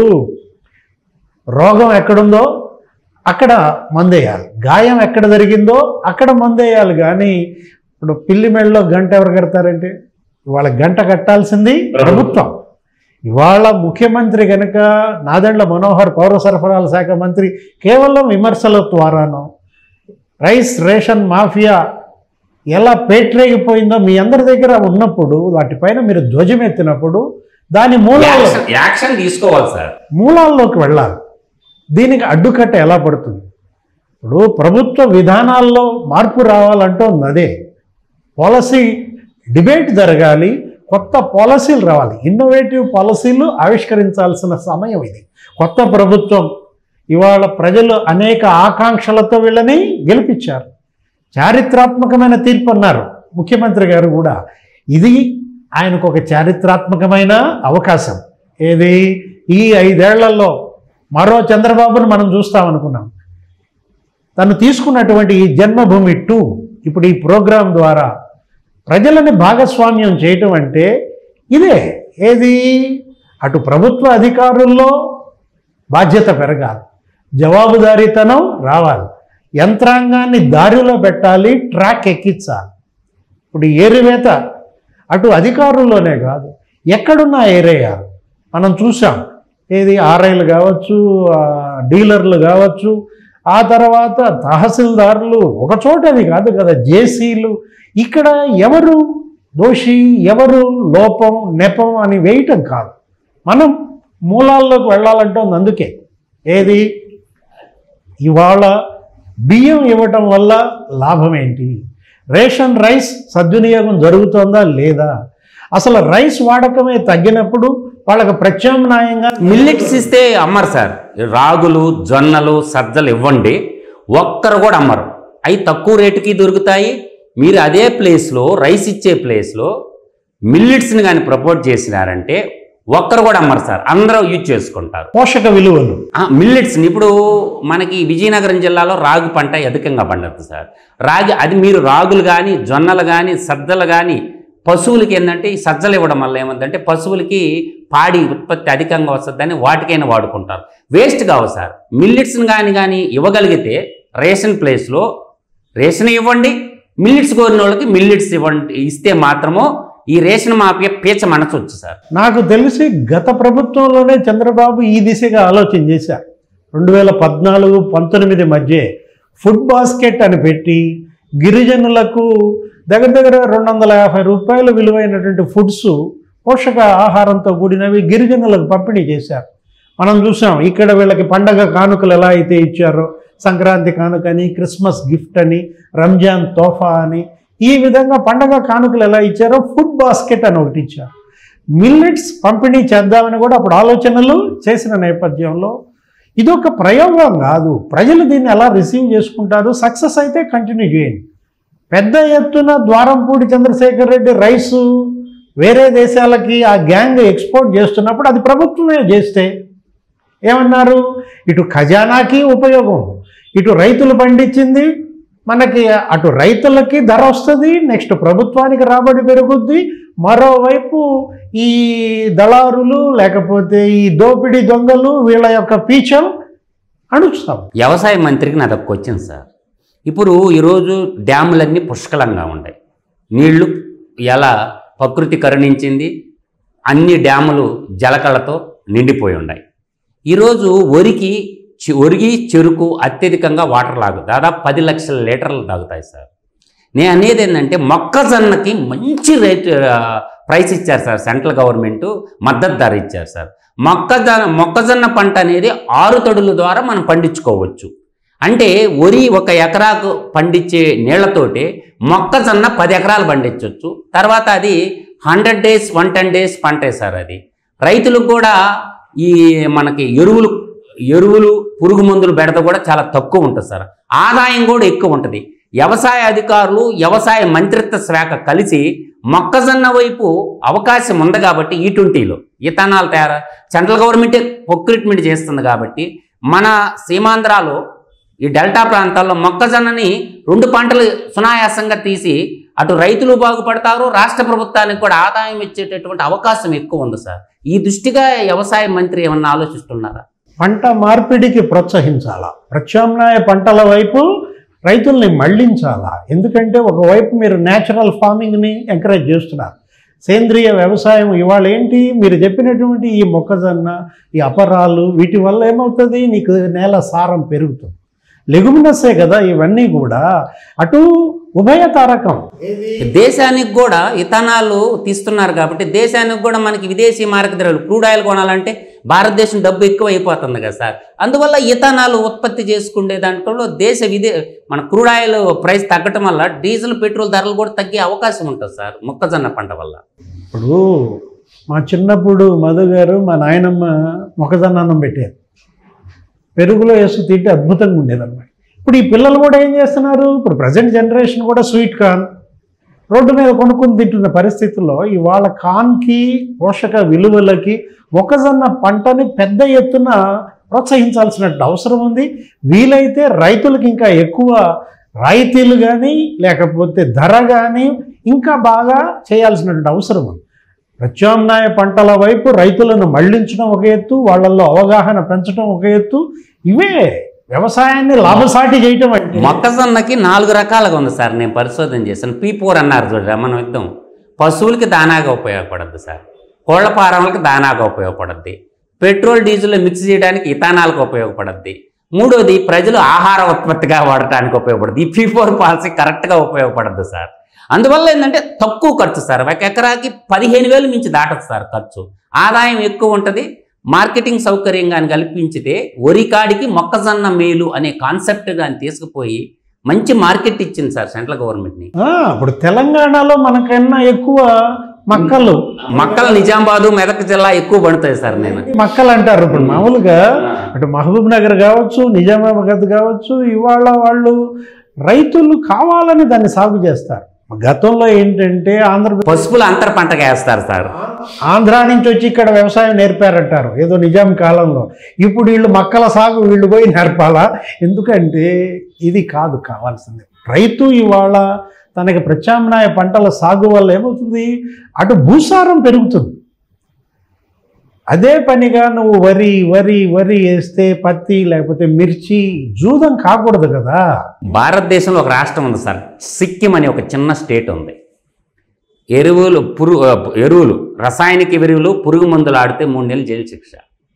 రోగం ఎక్కడుందో అక్కడ మందేయాలి, గాయం ఎక్కడ జరిగిందో అక్కడ మందేయాలి. కానీ ఇప్పుడు పిల్లి మెడలో గంట ఎవరు కడతారంటే ఇవాళ గంట కట్టాల్సింది ప్రభుత్వం. ఇవాళ ముఖ్యమంత్రి కనుక నాదెండ్ల మనోహర్ పౌర సరఫరాల శాఖ మంత్రి కేవలం విమర్శల ద్వారానో రైస్ రేషన్ మాఫియా ఎలా పేట్రేగిపోయిందో మీ అందరి దగ్గర ఉన్నప్పుడు వాటిపైన మీరు ధ్వజమెత్తినప్పుడు దాని మూలాల్లో యాక్షన్ తీసుకోవాలి సార్, మూలాల్లోకి వెళ్ళాలి. దీనికి అడ్డుకట్ట ఎలా పడుతుంది? ఇప్పుడు ప్రభుత్వ విధానాల్లో మార్పు రావాలంటోంది అదే. పాలసీ డిబేట్ జరగాలి, కొత్త పాలసీలు రావాలి, ఇన్నోవేటివ్ పాలసీలు ఆవిష్కరించాల్సిన సమయం ఇది. కొత్త ప్రభుత్వం ఇవాళ ప్రజలు అనేక ఆకాంక్షలతో వీళ్ళని గెలిపించారు. చారిత్రాత్మకమైన తీర్పు అన్నారు ముఖ్యమంత్రి గారు కూడా. ఇది ఆయనకు ఒక చారిత్రాత్మకమైన అవకాశం. ఏది? ఈ ఐదేళ్లలో మరో చంద్రబాబును మనం చూస్తామనుకున్నాం. తను తీసుకున్నటువంటి ఈ జన్మభూమి టూ ఇప్పుడు ఈ ప్రోగ్రాం ద్వారా ప్రజలని భాగస్వామ్యం చేయటం అంటే ఇదే. ఏది? అటు ప్రభుత్వ అధికారుల్లో బాధ్యత పెరగాలి, జవాబుదారీతనం రావాలి, యంత్రాంగాన్ని దారిలో పెట్టాలి, ట్రాక్ ఎక్కించాలి. ఇప్పుడు ఏరివేత అటు అధికారుల్లోనే కాదు, ఎక్కడున్నా ఏరేయాలి. మనం చూసాం. ఏది? ఆర్ఐలు కావచ్చు, డీలర్లు కావచ్చు, ఆ తర్వాత తహసీల్దారులు, ఒక చోటది కాదు కదా, జేసీలు. ఇక్కడ ఎవరు దోషి, ఎవరు లోపం, నెపం అని వేయటం కాదు, మనం మూలాల్లోకి వెళ్ళాలంటే అందుకే. ఏది? ఇవాళ బియ్యం ఇవ్వటం వల్ల లాభం ఏంటి? రేషన్ రైస్ సద్వినియోగం జరుగుతుందా లేదా? అసలు రైస్ వాడకమే తగ్గినప్పుడు వాళ్ళకి ప్రత్యామ్నాయంగా మిల్లెట్స్ ఇస్తే అమ్మరు సార్. రాగులు, జొన్నలు, సజ్జలు ఇవ్వండి, ఒక్కరు కూడా అమ్మరు. అవి తక్కువ రేటుకి దొరుకుతాయి. మీరు అదే ప్లేస్లో రైస్ ఇచ్చే ప్లేస్లో మిల్లెట్స్ని కానీ ప్రపోజ్ చేసినారంటే ఒక్కరు కూడా అమ్మరు సార్, అందరూ యూజ్ చేసుకుంటారు. పోషక విలువలు మిల్లెట్స్ని ఇప్పుడు మనకి విజయనగరం జిల్లాలో రాగి పంట అధికంగా పండుతుంది సార్. రాగి అది మీరు రాగులు కానీ, జొన్నలు కానీ, సజ్జలు కానీ పశువులకి ఏంటంటే ఈ సజ్జలు ఇవ్వడం వల్ల ఏమందంటే పశువులకి పాడి ఉత్పత్తి అధికంగా వస్తుందని వాటికైనా వాడుకుంటారు. వేస్ట్ కావు సార్. మిల్లెట్స్ని కానీ కానీ ఇవ్వగలిగితే రేషన్ ప్లేస్లో రేషన్ ఇవ్వండి, మిల్లెట్స్ కోరిన వాళ్ళకి మిల్లెట్స్ ఇవ్వండి. ఇస్తే మాత్రమో ఈ రేషన్ మాఫియా పీచ మనసొచ్చు సార్. నాకు తెలిసి గత ప్రభుత్వంలోనే చంద్రబాబు ఈ దిశగా ఆలోచన చేశారు. రెండు వేల పద్నాలుగు పంతొమ్మిది మధ్య ఫుడ్ బాస్కెట్ అని పెట్టి గిరిజనులకు దగ్గర దగ్గర రెండు వందల యాభై రూపాయలు విలువైనటువంటి ఫుడ్స్, పోషక ఆహారంతో కూడినవి గిరిజనులకు పంపిణీ చేశారు. మనం చూసాం. ఇక్కడ వీళ్ళకి పండగ కానుకలు ఎలా అయితే ఇచ్చారో, సంక్రాంతి కానుక అని, క్రిస్మస్ గిఫ్ట్ అని, రంజాన్ తోఫా అని, ఈ విధంగా పండగ కానుకలు ఎలా ఇచ్చారో ఫుడ్ బాస్కెట్ అని ఒకటి ఇచ్చారు. మిల్లెట్స్ పంపిణీ చేద్దామని కూడా అప్పుడు ఆలోచనలు చేసిన నేపథ్యంలో ఇదొక ప్రయోగం కాదు. ప్రజలు దీన్ని ఎలా రిసీవ్ చేసుకుంటారు? సక్సెస్ అయితే కంటిన్యూ చేయండి. పెద్ద ఎత్తున ద్వారంపూడి చంద్రశేఖర్ రెడ్డి రైసు వేరే దేశాలకి ఆ గ్యాంగ్ ఎక్స్పోర్ట్ చేస్తున్నప్పుడు అది ప్రభుత్వమే చేస్తే ఏమన్నారు? ఇటు ఖజానాకి ఉపయోగం, ఇటు రైతులు పండించింది మనకి, అటు రైతులకి ధర వస్తుంది, నెక్స్ట్ ప్రభుత్వానికి రాబడి పెరుగుద్ది. మరోవైపు ఈ దళారులు లేకపోతే ఈ దోపిడీ దొంగలు వీళ్ళ యొక్క పీచం అణుస్తాం. వ్యవసాయ మంత్రికి నాది ఒక క్వశ్చన్ సార్. ఇప్పుడు ఈరోజు డ్యాములన్నీ పుష్కలంగా ఉన్నాయి, నీళ్లు ఎలా ప్రకృతి కరుణించింది, అన్ని డ్యాములు జలకళతో నిండిపోయి ఉన్నాయి. ఈరోజు వరికి చి- ఒరిగి చెరుకు అత్యధికంగా వాటర్ లాగు దాదాపు పది లక్షల లీటర్లు తాగుతాయి సార్. నేను అనేది ఏంటంటే మొక్కజొన్నకి మంచి రేట్ ఆ, ప్రైస్ ఇచ్చారు సార్. సెంట్రల్ గవర్నమెంట్ మద్దతు ధర ఇచ్చారు సార్. మొక్కజొన్న మొక్కజొన్న పంట అనేది ఆరు తడుల ద్వారా మనం పండించుకోవచ్చు. అంటే వరి ఒక ఎకరాకు పండించే నీళ్లతోటి మొక్కజొన్న పది ఎకరాలు పండించవచ్చు. తర్వాత అది hundred days one ten days పంటే సార్. అది రైతులకు కూడా ఈ మనకి ఎరువులు ఎరువులు పురుగు మందులు బెడత కూడా చాలా తక్కువ ఉంటుంది సార్. ఆదాయం కూడా ఎక్కువ ఉంటుంది. వ్యవసాయ అధికారులు వ్యవసాయ మంత్రిత్వ శాఖ కలిసి మొక్కజొన్న వైపు అవకాశం ఉంది కాబట్టి ఈ ట్వంటీలో ఇథనాల్ తయారు సెంట్రల్ గవర్నమెంటే ప్రొక్యూర్మెంట్ చేస్తుంది కాబట్టి మన సీమాంధ్రాలో ఈ డెల్టా ప్రాంతాల్లో మొక్కజొన్నని రెండు పంటలు సునాయాసంగా తీసి అటు రైతులు బాగుపడతారు, రాష్ట్ర ప్రభుత్వానికి కూడా ఆదాయం ఇచ్చేటటువంటి అవకాశం ఎక్కువ ఉంది సార్. ఈ దృష్టిగా వ్యవసాయ మంత్రి ఏమన్నా ఆలోచిస్తున్నారా? పంట మార్పిడికి ప్రోత్సహించాలా, ప్రత్యామ్నాయ పంటల వైపు రైతుల్ని మళ్లించాలా. ఎందుకంటే ఒకవైపు మీరు న్యాచురల్ ఫార్మింగ్ని ఎంకరేజ్ చేస్తున్నారు, సేంద్రియ వ్యవసాయం. ఇవాళ ఏంటి మీరు చెప్పినటువంటి ఈ మొక్కజొన్న, ఈ అపరాలు, వీటి వల్ల ఏమవుతుంది, నీకు నేల సారం పెరుగుతుంది. లెగుమినస్సే కదా ఇవన్నీ కూడా. అటు ఉభయతారకం. దేశానికి కూడా ఇథనాలు తీస్తున్నారు కాబట్టి దేశానికి కూడా మనకి విదేశీ మార్గదర్శకాలు క్రూడ్ ఆయిల్ కొనాలంటే భారతదేశం డబ్బు ఎక్కువ అయిపోతుంది కదా సార్. అందువల్ల ఇథనాలు ఉత్పత్తి చేసుకునే దాంట్లో దేశ విదే మన క్రూడ్ ఆయిల్ ప్రైస్ తగ్గటం వల్ల డీజిల్ పెట్రోల్ ధరలు కూడా తగ్గే అవకాశం ఉంటుంది సార్ మొక్కజొన్న పంట వల్ల. ఇప్పుడు మా చిన్నప్పుడు మధు గారు మా నాయనమ్మ మొక్కజొన్న అన్నం పెట్టారు, పెరుగులో వేసి తింటే అద్భుతంగా ఉండేదన్నమాట. ఇప్పుడు ఈ పిల్లలు కూడా ఏం చేస్తున్నారు, ఇప్పుడు ప్రజెంట్ జనరేషన్ కూడా స్వీట్ కార్న్ రోడ్డు మీద కొనుక్కొని తింటున్న పరిస్థితుల్లో ఇవాళ కార్న్కి పోషక విలువలకి మొక్కజొన్న పంటని పెద్ద ఎత్తున ప్రోత్సహించాల్సిన అవసరం ఉంది. వీలైతే రైతులకు ఇంకా ఎక్కువ రాయితీలు కానీ లేకపోతే ధర కానీ ఇంకా బాగా చేయాల్సినటువంటి అవసరం ఉంది. ప్రత్యామ్నాయ పంటల వైపు రైతులను మళ్లించడం ఒక ఎత్తు, వాళ్ళల్లో అవగాహన పెంచడం ఒక ఎత్తు. ఇవే వ్యవసాయాన్ని లాభసాటి చేయటం అంటే. మొక్కజొన్నకి నాలుగు రకాలుగా ఉంది సార్, నేను పరిశోధన చేశాను. పీ ఫోర్ అన్నారు చూడరా, మనం ఇద్దాం పశువులకి దానాగా ఉపయోగపడద్దు సార్, కోళ్ల ఫారంలకు దానాగా ఉపయోగపడద్ది, పెట్రోల్ డీజిల్ మిక్స్ చేయడానికి ఇథానాలకు ఉపయోగపడద్ది, మూడోది ప్రజలు ఆహార ఉత్పత్తిగా వాడటానికి ఉపయోగపడుతుంది. ఈ పీ ఫోర్ పాలసీ కరెక్ట్గా ఉపయోగపడద్దు సార్. అందువల్ల ఏంటంటే తక్కువ ఖర్చు సార్, ఒక ఎకరాకి పదిహేను వేలు మించి దాటదు సార్ ఖర్చు, ఆదాయం ఎక్కువ ఉంటుంది. మార్కెటింగ్ సౌకర్యం కానీ కల్పించితే వరికాడికి మొక్కజొన్న మేలు అనే కాన్సెప్ట్ కానీ తీసుకుపోయి మంచి మార్కెట్ ఇచ్చింది సార్ సెంట్రల్ గవర్నమెంట్ని. ఇప్పుడు తెలంగాణలో మనకన్నా ఎక్కువ మక్కలు మక్కలు నిజామాబాదు మెదక్ జిల్లా ఎక్కువ పడుతాయి సార్. నేను మక్కలు అంటారు. ఇప్పుడు మామూలుగా అటు మహబూబ్ నగర్ కావచ్చు, నిజామాబాద్ కావచ్చు, ఇవాళ వాళ్ళు రైతులు కావాలని దాన్ని సాగు చేస్తారు. గతంలో ఏంటంటే ఆంధ్రప్రదేశ్ పసుపులు అంతర పంటగా వేస్తారు సార్. ఆంధ్రా నుంచి వచ్చి ఇక్కడ వ్యవసాయం నేర్పారంటారు ఏదో నిజాం కాలంలో. ఇప్పుడు వీళ్ళు మక్కల సాగు వీళ్ళు పోయి నేర్పాలా? ఎందుకంటే ఇది కాదు కావాల్సింది. రైతు ఇవాళ తనకి ప్రత్యామ్నాయ పంటల సాగు వల్ల ఏమవుతుంది, అటు భూసారం పెరుగుతుంది. అదే పనిగా నువ్వు వరి వరి వరి వేస్తే పత్తి లేకపోతే మిర్చి జూదం కాకూడదు కదా. భారతదేశంలో ఒక రాష్ట్రం ఉంది సార్, సిక్కిం అనే ఒక చిన్న స్టేట్ ఉంది. ఎరువులు పురుగు ఎరువులు రసాయనిక ఎరువులు పురుగు మందులు ఆడితే మూడు నెలలు జైలు శిక్ష.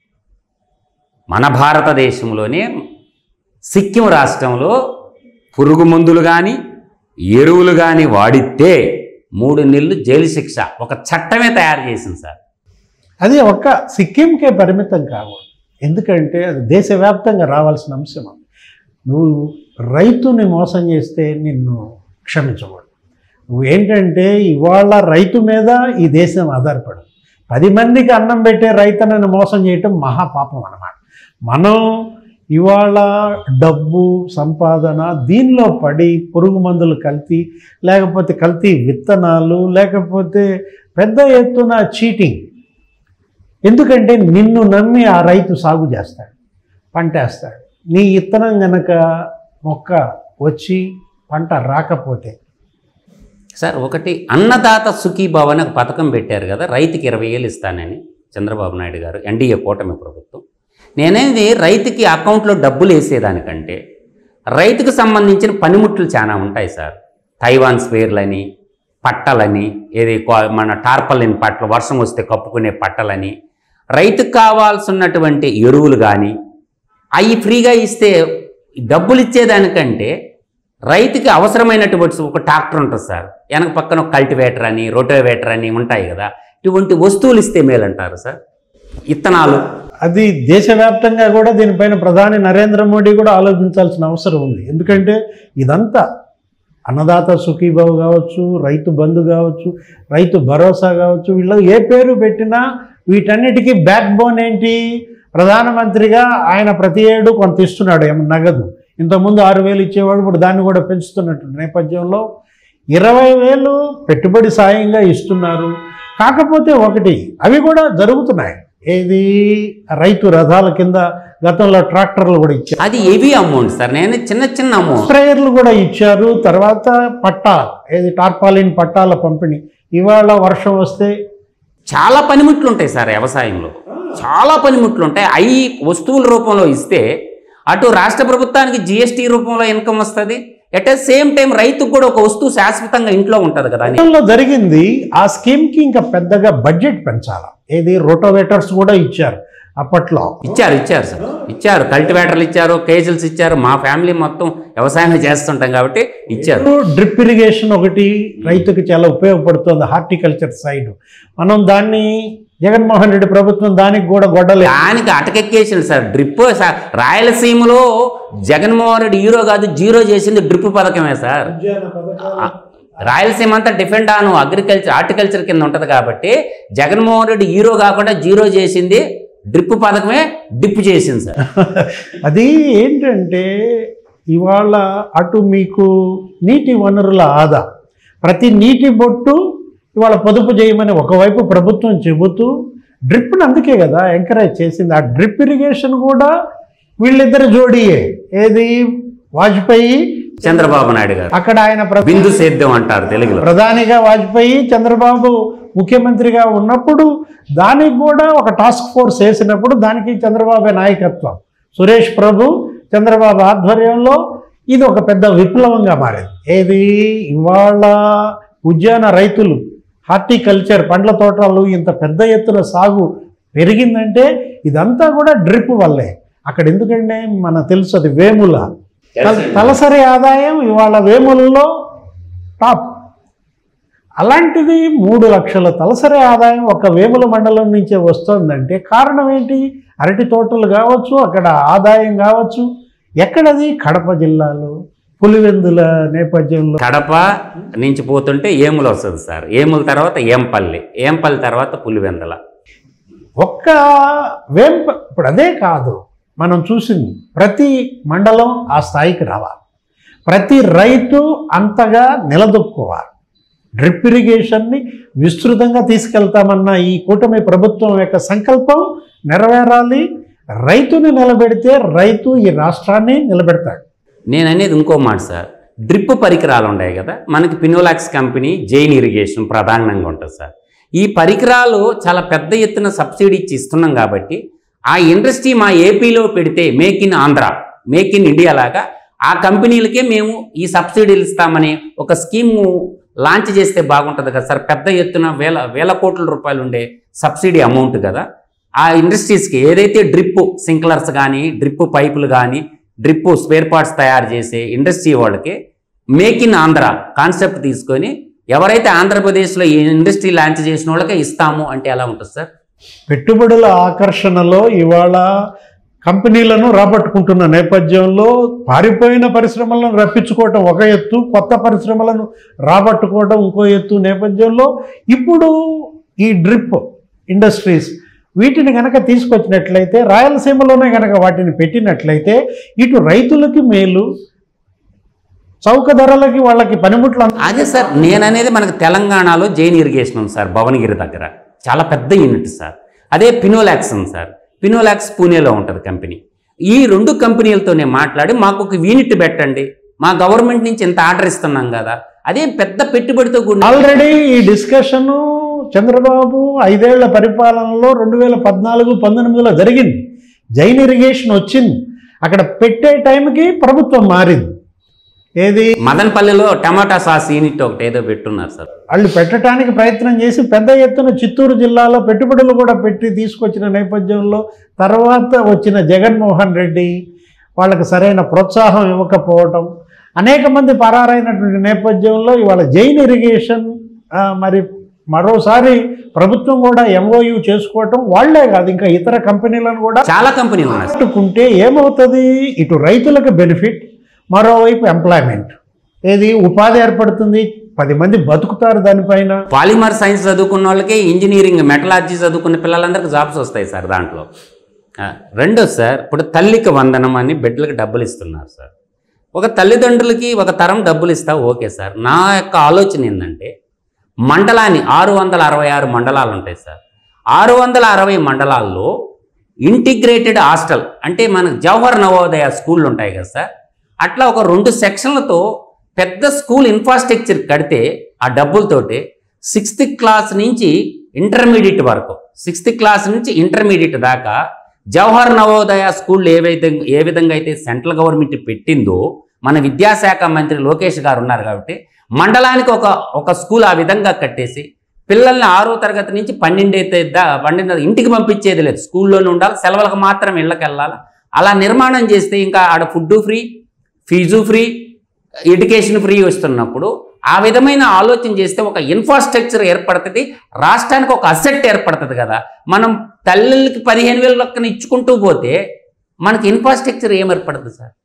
మన భారతదేశంలోనే సిక్కిం రాష్ట్రంలో పురుగు మందులు కానీ ఎరువులు కానీ వాడితే మూడు నెలలు జైలు శిక్ష ఒక చట్టమే తయారు చేసింది సార్. అది ఒక్క సిక్కింకే పరిమితం కాకూడదు, ఎందుకంటే అది దేశవ్యాప్తంగా రావాల్సిన అంశం. నువ్వు రైతుని మోసం చేస్తే నిన్ను క్షమించకూడదు. నువ్వు ఏంటంటే ఇవాళ రైతు మీద ఈ దేశం ఆధారపడదు. పది మందికి అన్నం పెట్టే రైతులను మోసం చేయటం మహాపాపం అన్నమాట. మనం ఇవాళ డబ్బు సంపాదన దీనిలో పడి పురుగు మందులు కల్తీ, లేకపోతే కల్తీ విత్తనాలు, లేకపోతే పెద్ద ఎత్తున చీటింగ్. ఎందుకంటే నిన్ను నమ్మి ఆ రైతు సాగు చేస్తాడు, పంట వేస్తాడు. నీ ఇత్తనం గనక మొక్క వచ్చి పంట రాకపోతే సార్, ఒకటి అన్నదాత సుఖీభావ అని ఒక పథకం పెట్టారు కదా, రైతుకి ఇరవై వేలు ఇస్తానని చంద్రబాబు నాయుడు గారు, ఎన్డీఏ కూటమి ప్రభుత్వం. నేనేది రైతుకి అకౌంట్లో డబ్బులు వేసేదానికంటే రైతుకు సంబంధించిన పనిముట్లు చాలా ఉంటాయి సార్. తైవాన్ స్పేర్లని, పట్టలని, ఏది మన టార్పలిన్ పట్టలు, వర్షం వస్తే కప్పుకునే పట్టలని, రైతుకు కావాల్సినటువంటి ఎరువులు కానీ అవి ఫ్రీగా ఇస్తే డబ్బులు ఇచ్చేదానికంటే రైతుకి అవసరమైనటువంటి ఒక ట్రాక్టర్ ఉంటుంది సార్, వెనక పక్కన ఒక కల్టివేటర్ అని రోటోవేటర్ అని ఉంటాయి కదా, ఇటువంటి వస్తువులు ఇస్తే మేలంటారు సార్. ఇత్తనాలు అది దేశవ్యాప్తంగా కూడా దీనిపైన ప్రధాని నరేంద్ర మోడీ కూడా ఆలోచించాల్సిన అవసరం ఉంది. ఎందుకంటే ఇదంతా అన్నదాత సుఖీభావ్ కావచ్చు, రైతు బంధు కావచ్చు, రైతు భరోసా కావచ్చు, వీళ్ళు ఏ పేరు పెట్టినా వీటన్నిటికీ బ్యాక్ బోన్ ఏంటి? ప్రధానమంత్రిగా ఆయన ప్రతి ఏడు కొంత ఇస్తున్నాడు ఏమో నగదు. ఇంతకుముందు ఆరు వేలు ఇచ్చేవాడు, ఇప్పుడు దాన్ని కూడా పెంచుతున్నట్టు నేపథ్యంలో ఇరవై వేలు పెట్టుబడి సాయంగా ఇస్తున్నారు. కాకపోతే ఒకటి, అవి కూడా జరుగుతున్నాయి. ఏది రైతు రథాల కింద గతంలో ట్రాక్టర్లు కూడా ఇచ్చారు, అది హెవీ అమౌంట్ సార్. నేను చిన్న చిన్న అమౌంట్ స్ప్రేయర్లు కూడా ఇచ్చారు. తర్వాత పట్టా, ఏది టార్పాలిన్ పట్టాల పంపిణీ. ఇవాళ వర్షం వస్తే చాలా పనిముట్లు ఉంటాయి సార్ వ్యవసాయంలో, చాలా పనిముట్లు ఉంటాయి. అవి వస్తువుల రూపంలో ఇస్తే అటు రాష్ట్ర ప్రభుత్వానికి జిఎస్టీ రూపంలో ఇన్కమ్ వస్తుంది, ఎట్ ద సేమ్ టైం రైతుకు కూడా ఒక వస్తువు శాశ్వతంగా ఇంట్లో ఉంటుంది కదా అని జరిగింది. ఆ స్కీమ్కి ఇంకా పెద్దగా బడ్జెట్ పెంచాలి. ఏది రోటోవేటర్స్ కూడా ఇచ్చారు అప్పట్లో, ఇచ్చారు ఇచ్చారు సార్ ఇచ్చారు కల్టివేటర్లు ఇచ్చారు, కేజిల్స్ ఇచ్చారు. మా ఫ్యామిలీ మొత్తం వ్యవసాయం చేస్తుంటాం కాబట్టి ఇచ్చారు. డ్రిప్ ఇరిగేషన్ ఒకటి రైతుకి చాలా ఉపయోగపడుతుంది హార్టికల్చర్ సైడ్. మనం దాన్ని జగన్మోహన్ రెడ్డి ప్రభుత్వం దానికి కూడా గొడ్డలే, దానికి అటకెక్కేసింది సార్ డ్రిప్. సార్ రాయలసీమలో జగన్మోహన్ రెడ్డి హీరో కాదు, జీరో చేసింది డ్రిప్ పథకమే సార్. రాయలసీమ అంతా డిఫెండ్ ఆన్ అగ్రికల్చర్ హార్టికల్చర్ కింద ఉంటుంది కాబట్టి జగన్మోహన్ రెడ్డి హీరో కాకుండా జీరో చేసింది డ్రిప్ పథకమే, డిప్ చేసింది సార్. అది ఏంటంటే ఇవాళ అటు మీకు నీటి వనరుల ఆదా, ప్రతి నీటి బొట్టు ఇవాళ పొదుపు చేయమని ఒకవైపు ప్రభుత్వం చెబుతూ డ్రిప్ను అందుకే కదా ఎంకరేజ్ చేసింది. ఆ డ్రిప్ ఇరిగేషన్ కూడా వీళ్ళిద్దరు జోడీయే, ఏది వాజ్పేయి చంద్రబాబు నాయుడు గారు. అక్కడ ఆయన బిందు సేద్యం అంటారు తెలుగులో. ప్రధానిగా వాజ్పేయి, చంద్రబాబు ముఖ్యమంత్రిగా ఉన్నప్పుడు దానికి కూడా ఒక టాస్క్ ఫోర్స్ వేసినప్పుడు దానికి చంద్రబాబు నాయకత్వం, సురేష్ ప్రభు చంద్రబాబు ఆధ్వర్యంలో ఇది ఒక పెద్ద విప్లవంగా మారింది. ఏది ఇవాళ ఉద్యాన రైతులు, హార్టికల్చర్ పండ్ల తోటలు ఇంత పెద్ద ఎత్తున సాగు పెరిగిందంటే ఇదంతా కూడా డ్రిప్ వల్లే. అక్కడ ఎందుకంటే మనకు తెలుసు అది వేముల తలసరి ఆదాయం ఇవాళ వేములలో టాప్. అలాంటిది మూడు లక్షల తలసరి ఆదాయం ఒక వేముల మండలం నుంచే వస్తుందంటే కారణం ఏంటి? అరటి తోటలు కావచ్చు, అక్కడ ఆదాయం కావచ్చు. ఎక్కడది? కడప జిల్లాలో పులివెందుల నేపథ్యంలో. కడప నుంచి పోతుంటే ఏములు వస్తుంది సార్, ఏముల తర్వాత ఏంపల్లి, ఏంపల్లి తర్వాత పులివెందుల. ఒక్క వేంప ఇప్పుడు అదే కాదు మనం చూసింది, ప్రతి మండలం ఆ స్థాయికి రావాలి, ప్రతి రైతు అంతగా నిలదొక్కుకోవాలి. డ్రిప్ ఇరిగేషన్ని విస్తృతంగా తీసుకెళ్తామన్న ఈ కూటమి ప్రభుత్వం యొక్క సంకల్పం నెరవేరాలి. రైతుని నిలబెడితే రైతు ఈ రాష్ట్రాన్ని నిలబెడతాడు. నేను అనేది ఇంకో మాట సార్, డ్రిప్ పరికరాలు ఉన్నాయి కదా మనకి, పినోలాక్స్ కంపెనీ జైన్ ఇరిగేషన్ ప్రధానంగా ఉంటుంది సార్. ఈ పరికరాలు చాలా పెద్ద ఎత్తున సబ్సిడీ ఇచ్చి ఇస్తున్నాం కాబట్టి ఆ ఇండస్ట్రీ మా ఏపీలో పెడితే make in Andhra, make in India లాగా ఆ కంపెనీలకే మేము ఈ సబ్సిడీలు ఇస్తామని ఒక స్కీము లాంచ్ చేస్తే బాగుంటుంది కదా సార్. పెద్ద ఎత్తున వేల వేల కోట్ల రూపాయలు ఉండే సబ్సిడీ అమౌంట్ కదా ఆ ఇండస్ట్రీస్కి. ఏదైతే డ్రిప్ సింక్లర్స్ కానీ, డ్రిప్ పైపులు కానీ, డ్రిప్ స్పేర్ పార్ట్స్ తయారు చేసే ఇండస్ట్రీ వాళ్ళకి మేక్ ఇన్ ఆంధ్ర కాన్సెప్ట్ తీసుకొని ఎవరైతే ఆంధ్రప్రదేశ్లో ఈ ఇండస్ట్రీ లాంచ్ చేసిన వాళ్ళకే ఇస్తాము అంటే ఎలా ఉంటుంది సార్? పెట్టుబడుల ఆకర్షణలో ఇవాళ కంపెనీలను రాబట్టుకుంటున్న నేపథ్యంలో పారిపోయిన పరిశ్రమలను రప్పించుకోవటం ఒక ఎత్తు, కొత్త పరిశ్రమలను రాబట్టుకోవటం ఇంకో ఎత్తు నేపథ్యంలో ఇప్పుడు ఈ డ్రిప్ ఇండస్ట్రీస్ వీటిని కనుక తీసుకొచ్చినట్లయితే, రాయలసీమలోనే కనుక వాటిని పెట్టినట్లయితే ఇటు రైతులకి మేలు, చౌక ధరలకి వాళ్ళకి పనిముట్లు. అదే సార్ నేను అనేది మనకు తెలంగాణలో జైన్ ఇరిగేషన్ ఉంది సార్, భువనగిరి దగ్గర చాలా పెద్ద యూనిట్ సార్. అదే పినోలాక్స్ ఉంది సార్, పినోలాక్స్ పూణేలో ఉంటుంది కంపెనీ. ఈ రెండు కంపెనీలతోనే మాట్లాడి మాకు ఒక యూనిట్ పెట్టండి, మా గవర్నమెంట్ నుంచి ఎంత ఆర్డర్ ఇస్తున్నాం కదా, అదే పెద్ద పెట్టుబడితో కూడిన. ఆల్రెడీ ఈ డిస్కషను చంద్రబాబు ఐదేళ్ల పరిపాలనలో రెండు వేల పద్నాలుగు పంతొమ్మిదిలో జరిగింది. జైన్ ఇరిగేషన్ వచ్చింది, అక్కడ పెట్టే టైంకి ప్రభుత్వం మారింది. ఏది మదనపల్లిలో టమాటా సాస్ యూనిట్ ఒకటి ఏదో పెట్టున్నారు సార్. వాళ్ళు పెట్టడానికి ప్రయత్నం చేసి పెద్ద ఎత్తున చిత్తూరు జిల్లాలో పెట్టుబడులు కూడా పెట్టి తీసుకొచ్చిన నేపథ్యంలో తర్వాత వచ్చిన జగన్మోహన్ రెడ్డి వాళ్ళకి సరైన ప్రోత్సాహం ఇవ్వకపోవటం, అనేక మంది పరారైనటువంటి నేపథ్యంలో ఇవాళ జైన్ ఇరిగేషన్ మరి మరోసారి ప్రభుత్వం కూడా ఎంఓయూ చేసుకోవటం, వాళ్లే కాదు ఇంకా ఇతర కంపెనీలను కూడా చాలా కంపెనీలు పెట్టుకుంటే ఏమవుతుంది, ఇటు రైతులకు బెనిఫిట్, మరోవైపు ఎంప్లాయ్మెంట్, ఏది ఉపాధి ఏర్పడుతుంది, పది మంది బతుకుతారు దానిపైన. పాలిమర్ సైన్స్ చదువుకున్న వాళ్ళకి ఇంజనీరింగ్ మెటలాజీ చదువుకున్న పిల్లలందరికీ జాబ్స్ వస్తాయి సార్ దాంట్లో. రెండో సార్, ఇప్పుడు తల్లికి వందనం అని బిడ్డలకు డబ్బులు ఇస్తున్నారు సార్. ఒక తల్లిదండ్రులకి ఒక తరం డబ్బులు ఇస్తా ఓకే సార్. నా యొక్క ఆలోచన ఏంటంటే మండలాన్ని ఆరు వందల అరవై ఆరు మండలాలు ఉంటాయి సార్. ఆరు వందల అరవై మండలాల్లో ఇంటిగ్రేటెడ్ హాస్టల్ అంటే మనకు జవహర్ నవోదయ స్కూళ్ళు ఉంటాయి కదా సార్, అట్లా ఒక రెండు సెక్షన్లతో పెద్ద స్కూల్ ఇన్ఫ్రాస్ట్రక్చర్ కడితే ఆ డబ్బులతోటి సిక్స్త్ క్లాస్ నుంచి ఇంటర్మీడియట్ వరకు సిక్స్త్ క్లాస్ నుంచి ఇంటర్మీడియట్ దాకా జవహర్ నవోదయ స్కూళ్ళు ఏవైతే ఏ విధంగా అయితే సెంట్రల్ గవర్నమెంట్ పెట్టిందో, మన విద్యాశాఖ మంత్రి లోకేష్ గారు ఉన్నారు కాబట్టి మండలానికి ఒక ఒక స్కూల్ ఆ విధంగా కట్టేసి పిల్లల్ని ఆరో తరగతి నుంచి పన్నెండు అయితే పన్నెండు ఇంటికి పంపించేది లేదు, స్కూల్లోనే ఉండాలి, సెలవులకు మాత్రం ఇళ్ళకి వెళ్ళాలి. అలా నిర్మాణం చేస్తే ఇంకా ఆడ food free, fees free, education free వస్తున్నప్పుడు ఆ విధమైన ఆలోచన చేస్తే ఒక ఇన్ఫ్రాస్ట్రక్చర్ ఏర్పడుతుంది, రాష్ట్రానికి ఒక అసెట్ ఏర్పడుతుంది కదా. మనం తల్లికి పదిహేను వేల లెక్కన ఇచ్చుకుంటూ పోతే మనకి ఇన్ఫ్రాస్ట్రక్చర్ ఏం ఏర్పడుతుంది సార్?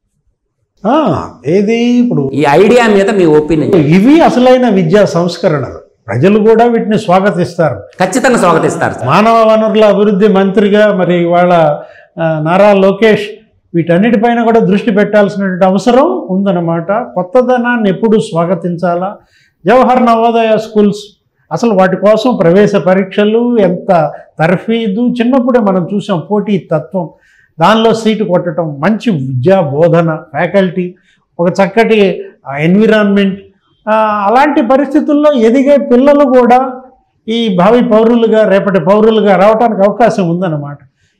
ఏది ఇప్పుడు ఈ ఐడియా మీద మీ ఒపీనియన్? ఇవి అసలైన విద్యా సంస్కరణలు, ప్రజలు కూడా వీటిని స్వాగతిస్తారు, ఖచ్చితంగా స్వాగతిస్తారు. మానవ వనరుల అభివృద్ధి మంత్రిగా మరి ఇవాళ నారా లోకేష్ వీటన్నిటిపైన కూడా దృష్టి పెట్టాల్సినటువంటి అవసరం ఉందన్నమాట. కొత్తదనాన్ని ఎప్పుడు స్వాగతించాలా. జవహర్ నవోదయ స్కూల్స్ అసలు వాటి కోసం ప్రవేశ పరీక్షలు, ఎంత తర్ఫీదు, చిన్నప్పుడే మనం చూసాం పోటీ తత్వం, దానిలో సీటు కొట్టడం, మంచి విద్యా బోధన, ఫ్యాకల్టీ, ఒక చక్కటి ఎన్విరాన్మెంట్, అలాంటి పరిస్థితుల్లో ఎదిగే పిల్లలు కూడా ఈ భావి పౌరులుగా రేపటి పౌరులుగా రావడానికి అవకాశం ఉందన్నమాట.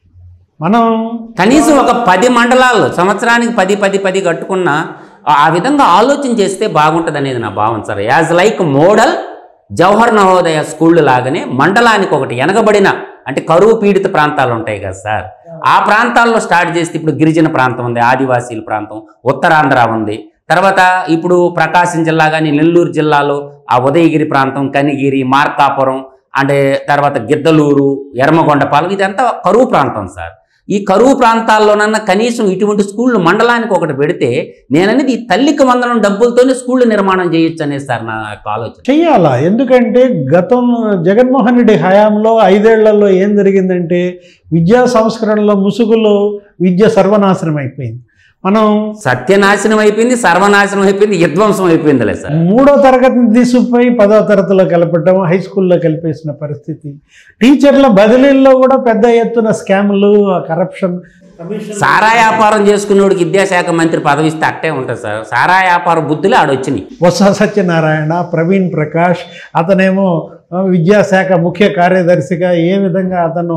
మనం కనీసం ఒక పది మండలాలు సంవత్సరానికి పది పది పది కట్టుకున్న ఆ విధంగా ఆలోచన చేస్తే బాగుంటుంది అనేది నా భావన sir. As like model Jawahar Navodaya స్కూళ్ళు లాగానే మండలానికి ఒకటి వెనకబడిన అంటే కరువు పీడిత ప్రాంతాలు ఉంటాయి కదా సార్, ఆ ప్రాంతాల్లో స్టార్ట్ చేస్తే ఇప్పుడు గిరిజన ప్రాంతం ఉంది, ఆదివాసీల ప్రాంతం, ఉత్తరాంధ్ర ఉంది, తర్వాత ఇప్పుడు ప్రకాశం జిల్లా కానీ నెల్లూరు జిల్లాలో ఆ ఉదయగిరి ప్రాంతం, కనిగిరి, మార్కాపురం, అంటే తర్వాత గిద్దలూరు, ఎర్మగొండపాలెం, ఇదంతా కరువు ప్రాంతం సార్. ఈ కరువు ప్రాంతాల్లోనన్నా కనీసం ఇటువంటి స్కూళ్ళు మండలానికి ఒకటి పెడితే నేననేది ఈ తల్లికి వందనం డబ్బులతోనే స్కూళ్ళు నిర్మాణం చేయొచ్చు అనేది సార్ నా యొక్క ఆలోచన. చెయ్యాలా, ఎందుకంటే గతంలో జగన్మోహన్ రెడ్డి హయాంలో ఐదేళ్లలో ఏం జరిగిందంటే విద్యా సంస్కరణలో ముసుగులో విద్య సర్వనాశనం అయిపోయింది. మనం సత్యనాశనం అయిపోయింది, సర్వనాశనం అయిపోయింది, విధ్వంసం అయిపోయిందిలే సార్. మూడో తరగతిని తీసుకుపోయి పదో తరగతిలో కలపడం, హై స్కూల్లో కలిపేసిన పరిస్థితి, టీచర్ల బదిలీల్లో కూడా పెద్ద ఎత్తున స్కాములు, కరప్షన్. సారా వ్యాపారం చేసుకున్నోడికి విద్యాశాఖ మంత్రి పదవి ఇస్తే అట్టే ఉంటుంది సార్. సారా వ్యాపార బుద్ధులు ఆడొచ్చినాయి. బొత్స సత్యనారాయణ, ప్రవీణ్ ప్రకాష్, అతనేమో విద్యాశాఖ ముఖ్య కార్యదర్శిగా ఏ విధంగా అతను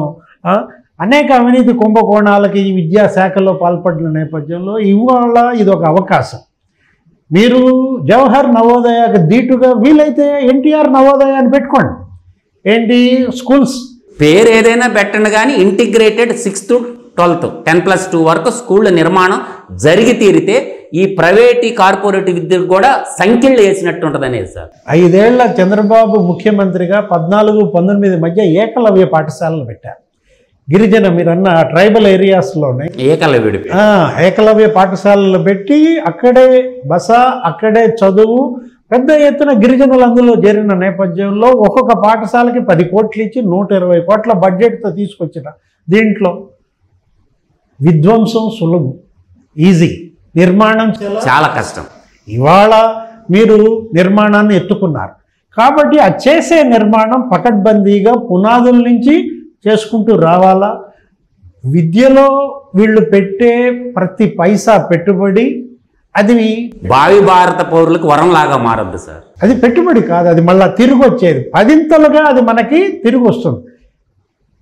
అనేక అవినీతి కుంభకోణాలకి ఈ విద్యాశాఖలో పాల్పడిన నేపథ్యంలో ఇవాళ ఇది ఒక అవకాశం. మీరు జవహర్ నవోదయకు దీటుగా వీలైతే ఎన్టీఆర్ నవోదయ అని పెట్టుకోండి. ఏంటి స్కూల్స్ పేరు ఏదైనా పెట్టండి కానీ integrated sixth twelfth ten plus two వరకు స్కూళ్ళ నిర్మాణం జరిగి తీరితే ఈ ప్రైవేట్ కార్పొరేట్ విద్యకు కూడా సంఖ్యలు వేసినట్టు ఉంటుంది అనేది సార్. ఐదేళ్ల చంద్రబాబు ముఖ్యమంత్రిగా పద్నాలుగు పంతొమ్మిది మధ్య ఏకలవ్య పాఠశాలలు పెట్టారు. గిరిజన మీరన్న ట్రైబల్ ఏరియాస్లోనే ఏకలవ్యుడు ఏకలవ్య పాఠశాలలు పెట్టి అక్కడే బస, అక్కడే చదువు, పెద్ద ఎత్తున గిరిజనులు అందులో చేరిన నేపథ్యంలో ఒక్కొక్క పాఠశాలకి పది కోట్లు ఇచ్చి నూట ఇరవై కోట్ల బడ్జెట్తో తీసుకొచ్చిన దీంట్లో విధ్వంసం సులభం, ఈజీ, నిర్మాణం చాలా కష్టం. ఇవాళ మీరు నిర్మాణాన్ని ఎత్తుకున్నారు కాబట్టి ఆ చేసే నిర్మాణం పకడ్బందీగా పునాదుల నుంచి చేసుకుంటూ రావాలా. విద్యలో వీళ్ళు పెట్టే ప్రతి పైసా పెట్టుబడి అది భావి భారత పౌరులకు వరంలాగా మారద్దు సార్. అది పెట్టుబడి కాదు, అది మళ్ళీ తిరిగి వచ్చేది పదింతలుగా అది మనకి తిరిగి వస్తుంది.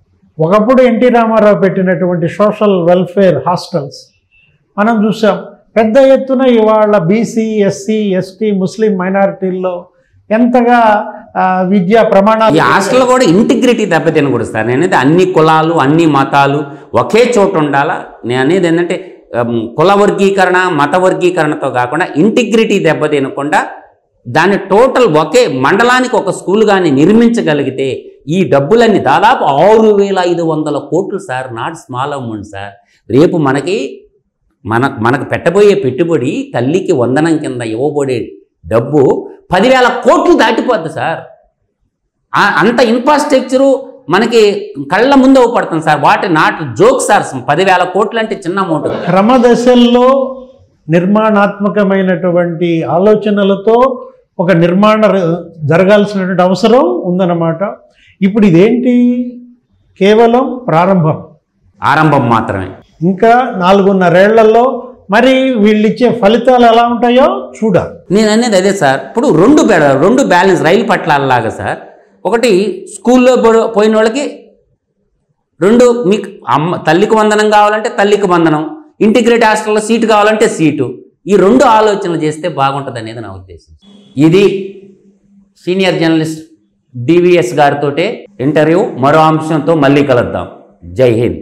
ఒకప్పుడు ఎన్టీ రామారావు పెట్టినటువంటి సోషల్ వెల్ఫేర్ హాస్టల్స్ మనం చూసాం. పెద్ద ఎత్తున ఇవాళ బీసీ ఎస్సీ ఎస్టీ ముస్లిం మైనారిటీల్లో ఎంతగా ఆ, విద్యా ప్రమాణాలు ఈ హాస్టల్ కూడా ఇంటిగ్రిటీ దెబ్బతినకూడదు సార్. నేను అనేది అన్ని కులాలు అన్ని మతాలు ఒకే చోట ఉండాలా. నేను అనేది ఏంటంటే ఉమ్, కుల వర్గీకరణ మత వర్గీకరణతో కాకుండా ఇంటిగ్రిటీ దెబ్బతినకుండా దాన్ని టోటల్ ఒకే మండలానికి ఒక స్కూల్ కానీ నిర్మించగలిగితే ఈ డబ్బులన్నీ దాదాపు ఆరు వేల ఐదు వందల కోట్లు sir. Not small amount sir. రేపు మనకి మన మనకు పెట్టబోయే పెట్టుబడి తల్లికి వందనం కింద ఇవ్వబడే డబ్బు పదివేల కోట్లు దాటిపోద్ది సార్. ఆ- అంత ఇన్ఫ్రాస్ట్రక్చరు మనకి కళ్ళ ముందు పడుతుంది సార్. వాటి నాట్ జోక్ సార్. పదివేల కోట్లు అంటే చిన్న అమౌంట్. క్రమదశల్లో నిర్మాణాత్మకమైనటువంటి ఆలోచనలతో ఒక నిర్మాణ ర- జరగాల్సినటువంటి అవసరం ఉందన్నమాట. ఇప్పుడు ఇదేంటి, కేవలం ప్రారంభం, ఆరంభం మాత్రమే. ఇంకా నాలుగున్నరేళ్లలో మరి వీళ్ళు ఇచ్చే ఫలితాలు ఎలా ఉంటాయో చూడాలి. నేను అనేది అదే సార్. ఇప్పుడు రెండు బెడ రెండు బ్యాలెన్స్ రైలు పట్టాలలాగా సార్. ఒకటి స్కూల్లో పో- పోయిన వాళ్ళకి రెండు, మీకు అమ్మ తల్లికి వందనం కావాలంటే తల్లికి వందనం, ఇంటిగ్రేట్ హాస్టల్లో సీటు కావాలంటే సీటు. ఈ రెండు ఆలోచనలు చేస్తే బాగుంటుంది అనేది నా ఉద్దేశం. ఇది సీనియర్ జర్నలిస్ట్ డివిఎస్ గారితో ఇంటర్వ్యూ. మరో అంశంతో మళ్ళీ కలుద్దాం. జై హింద్.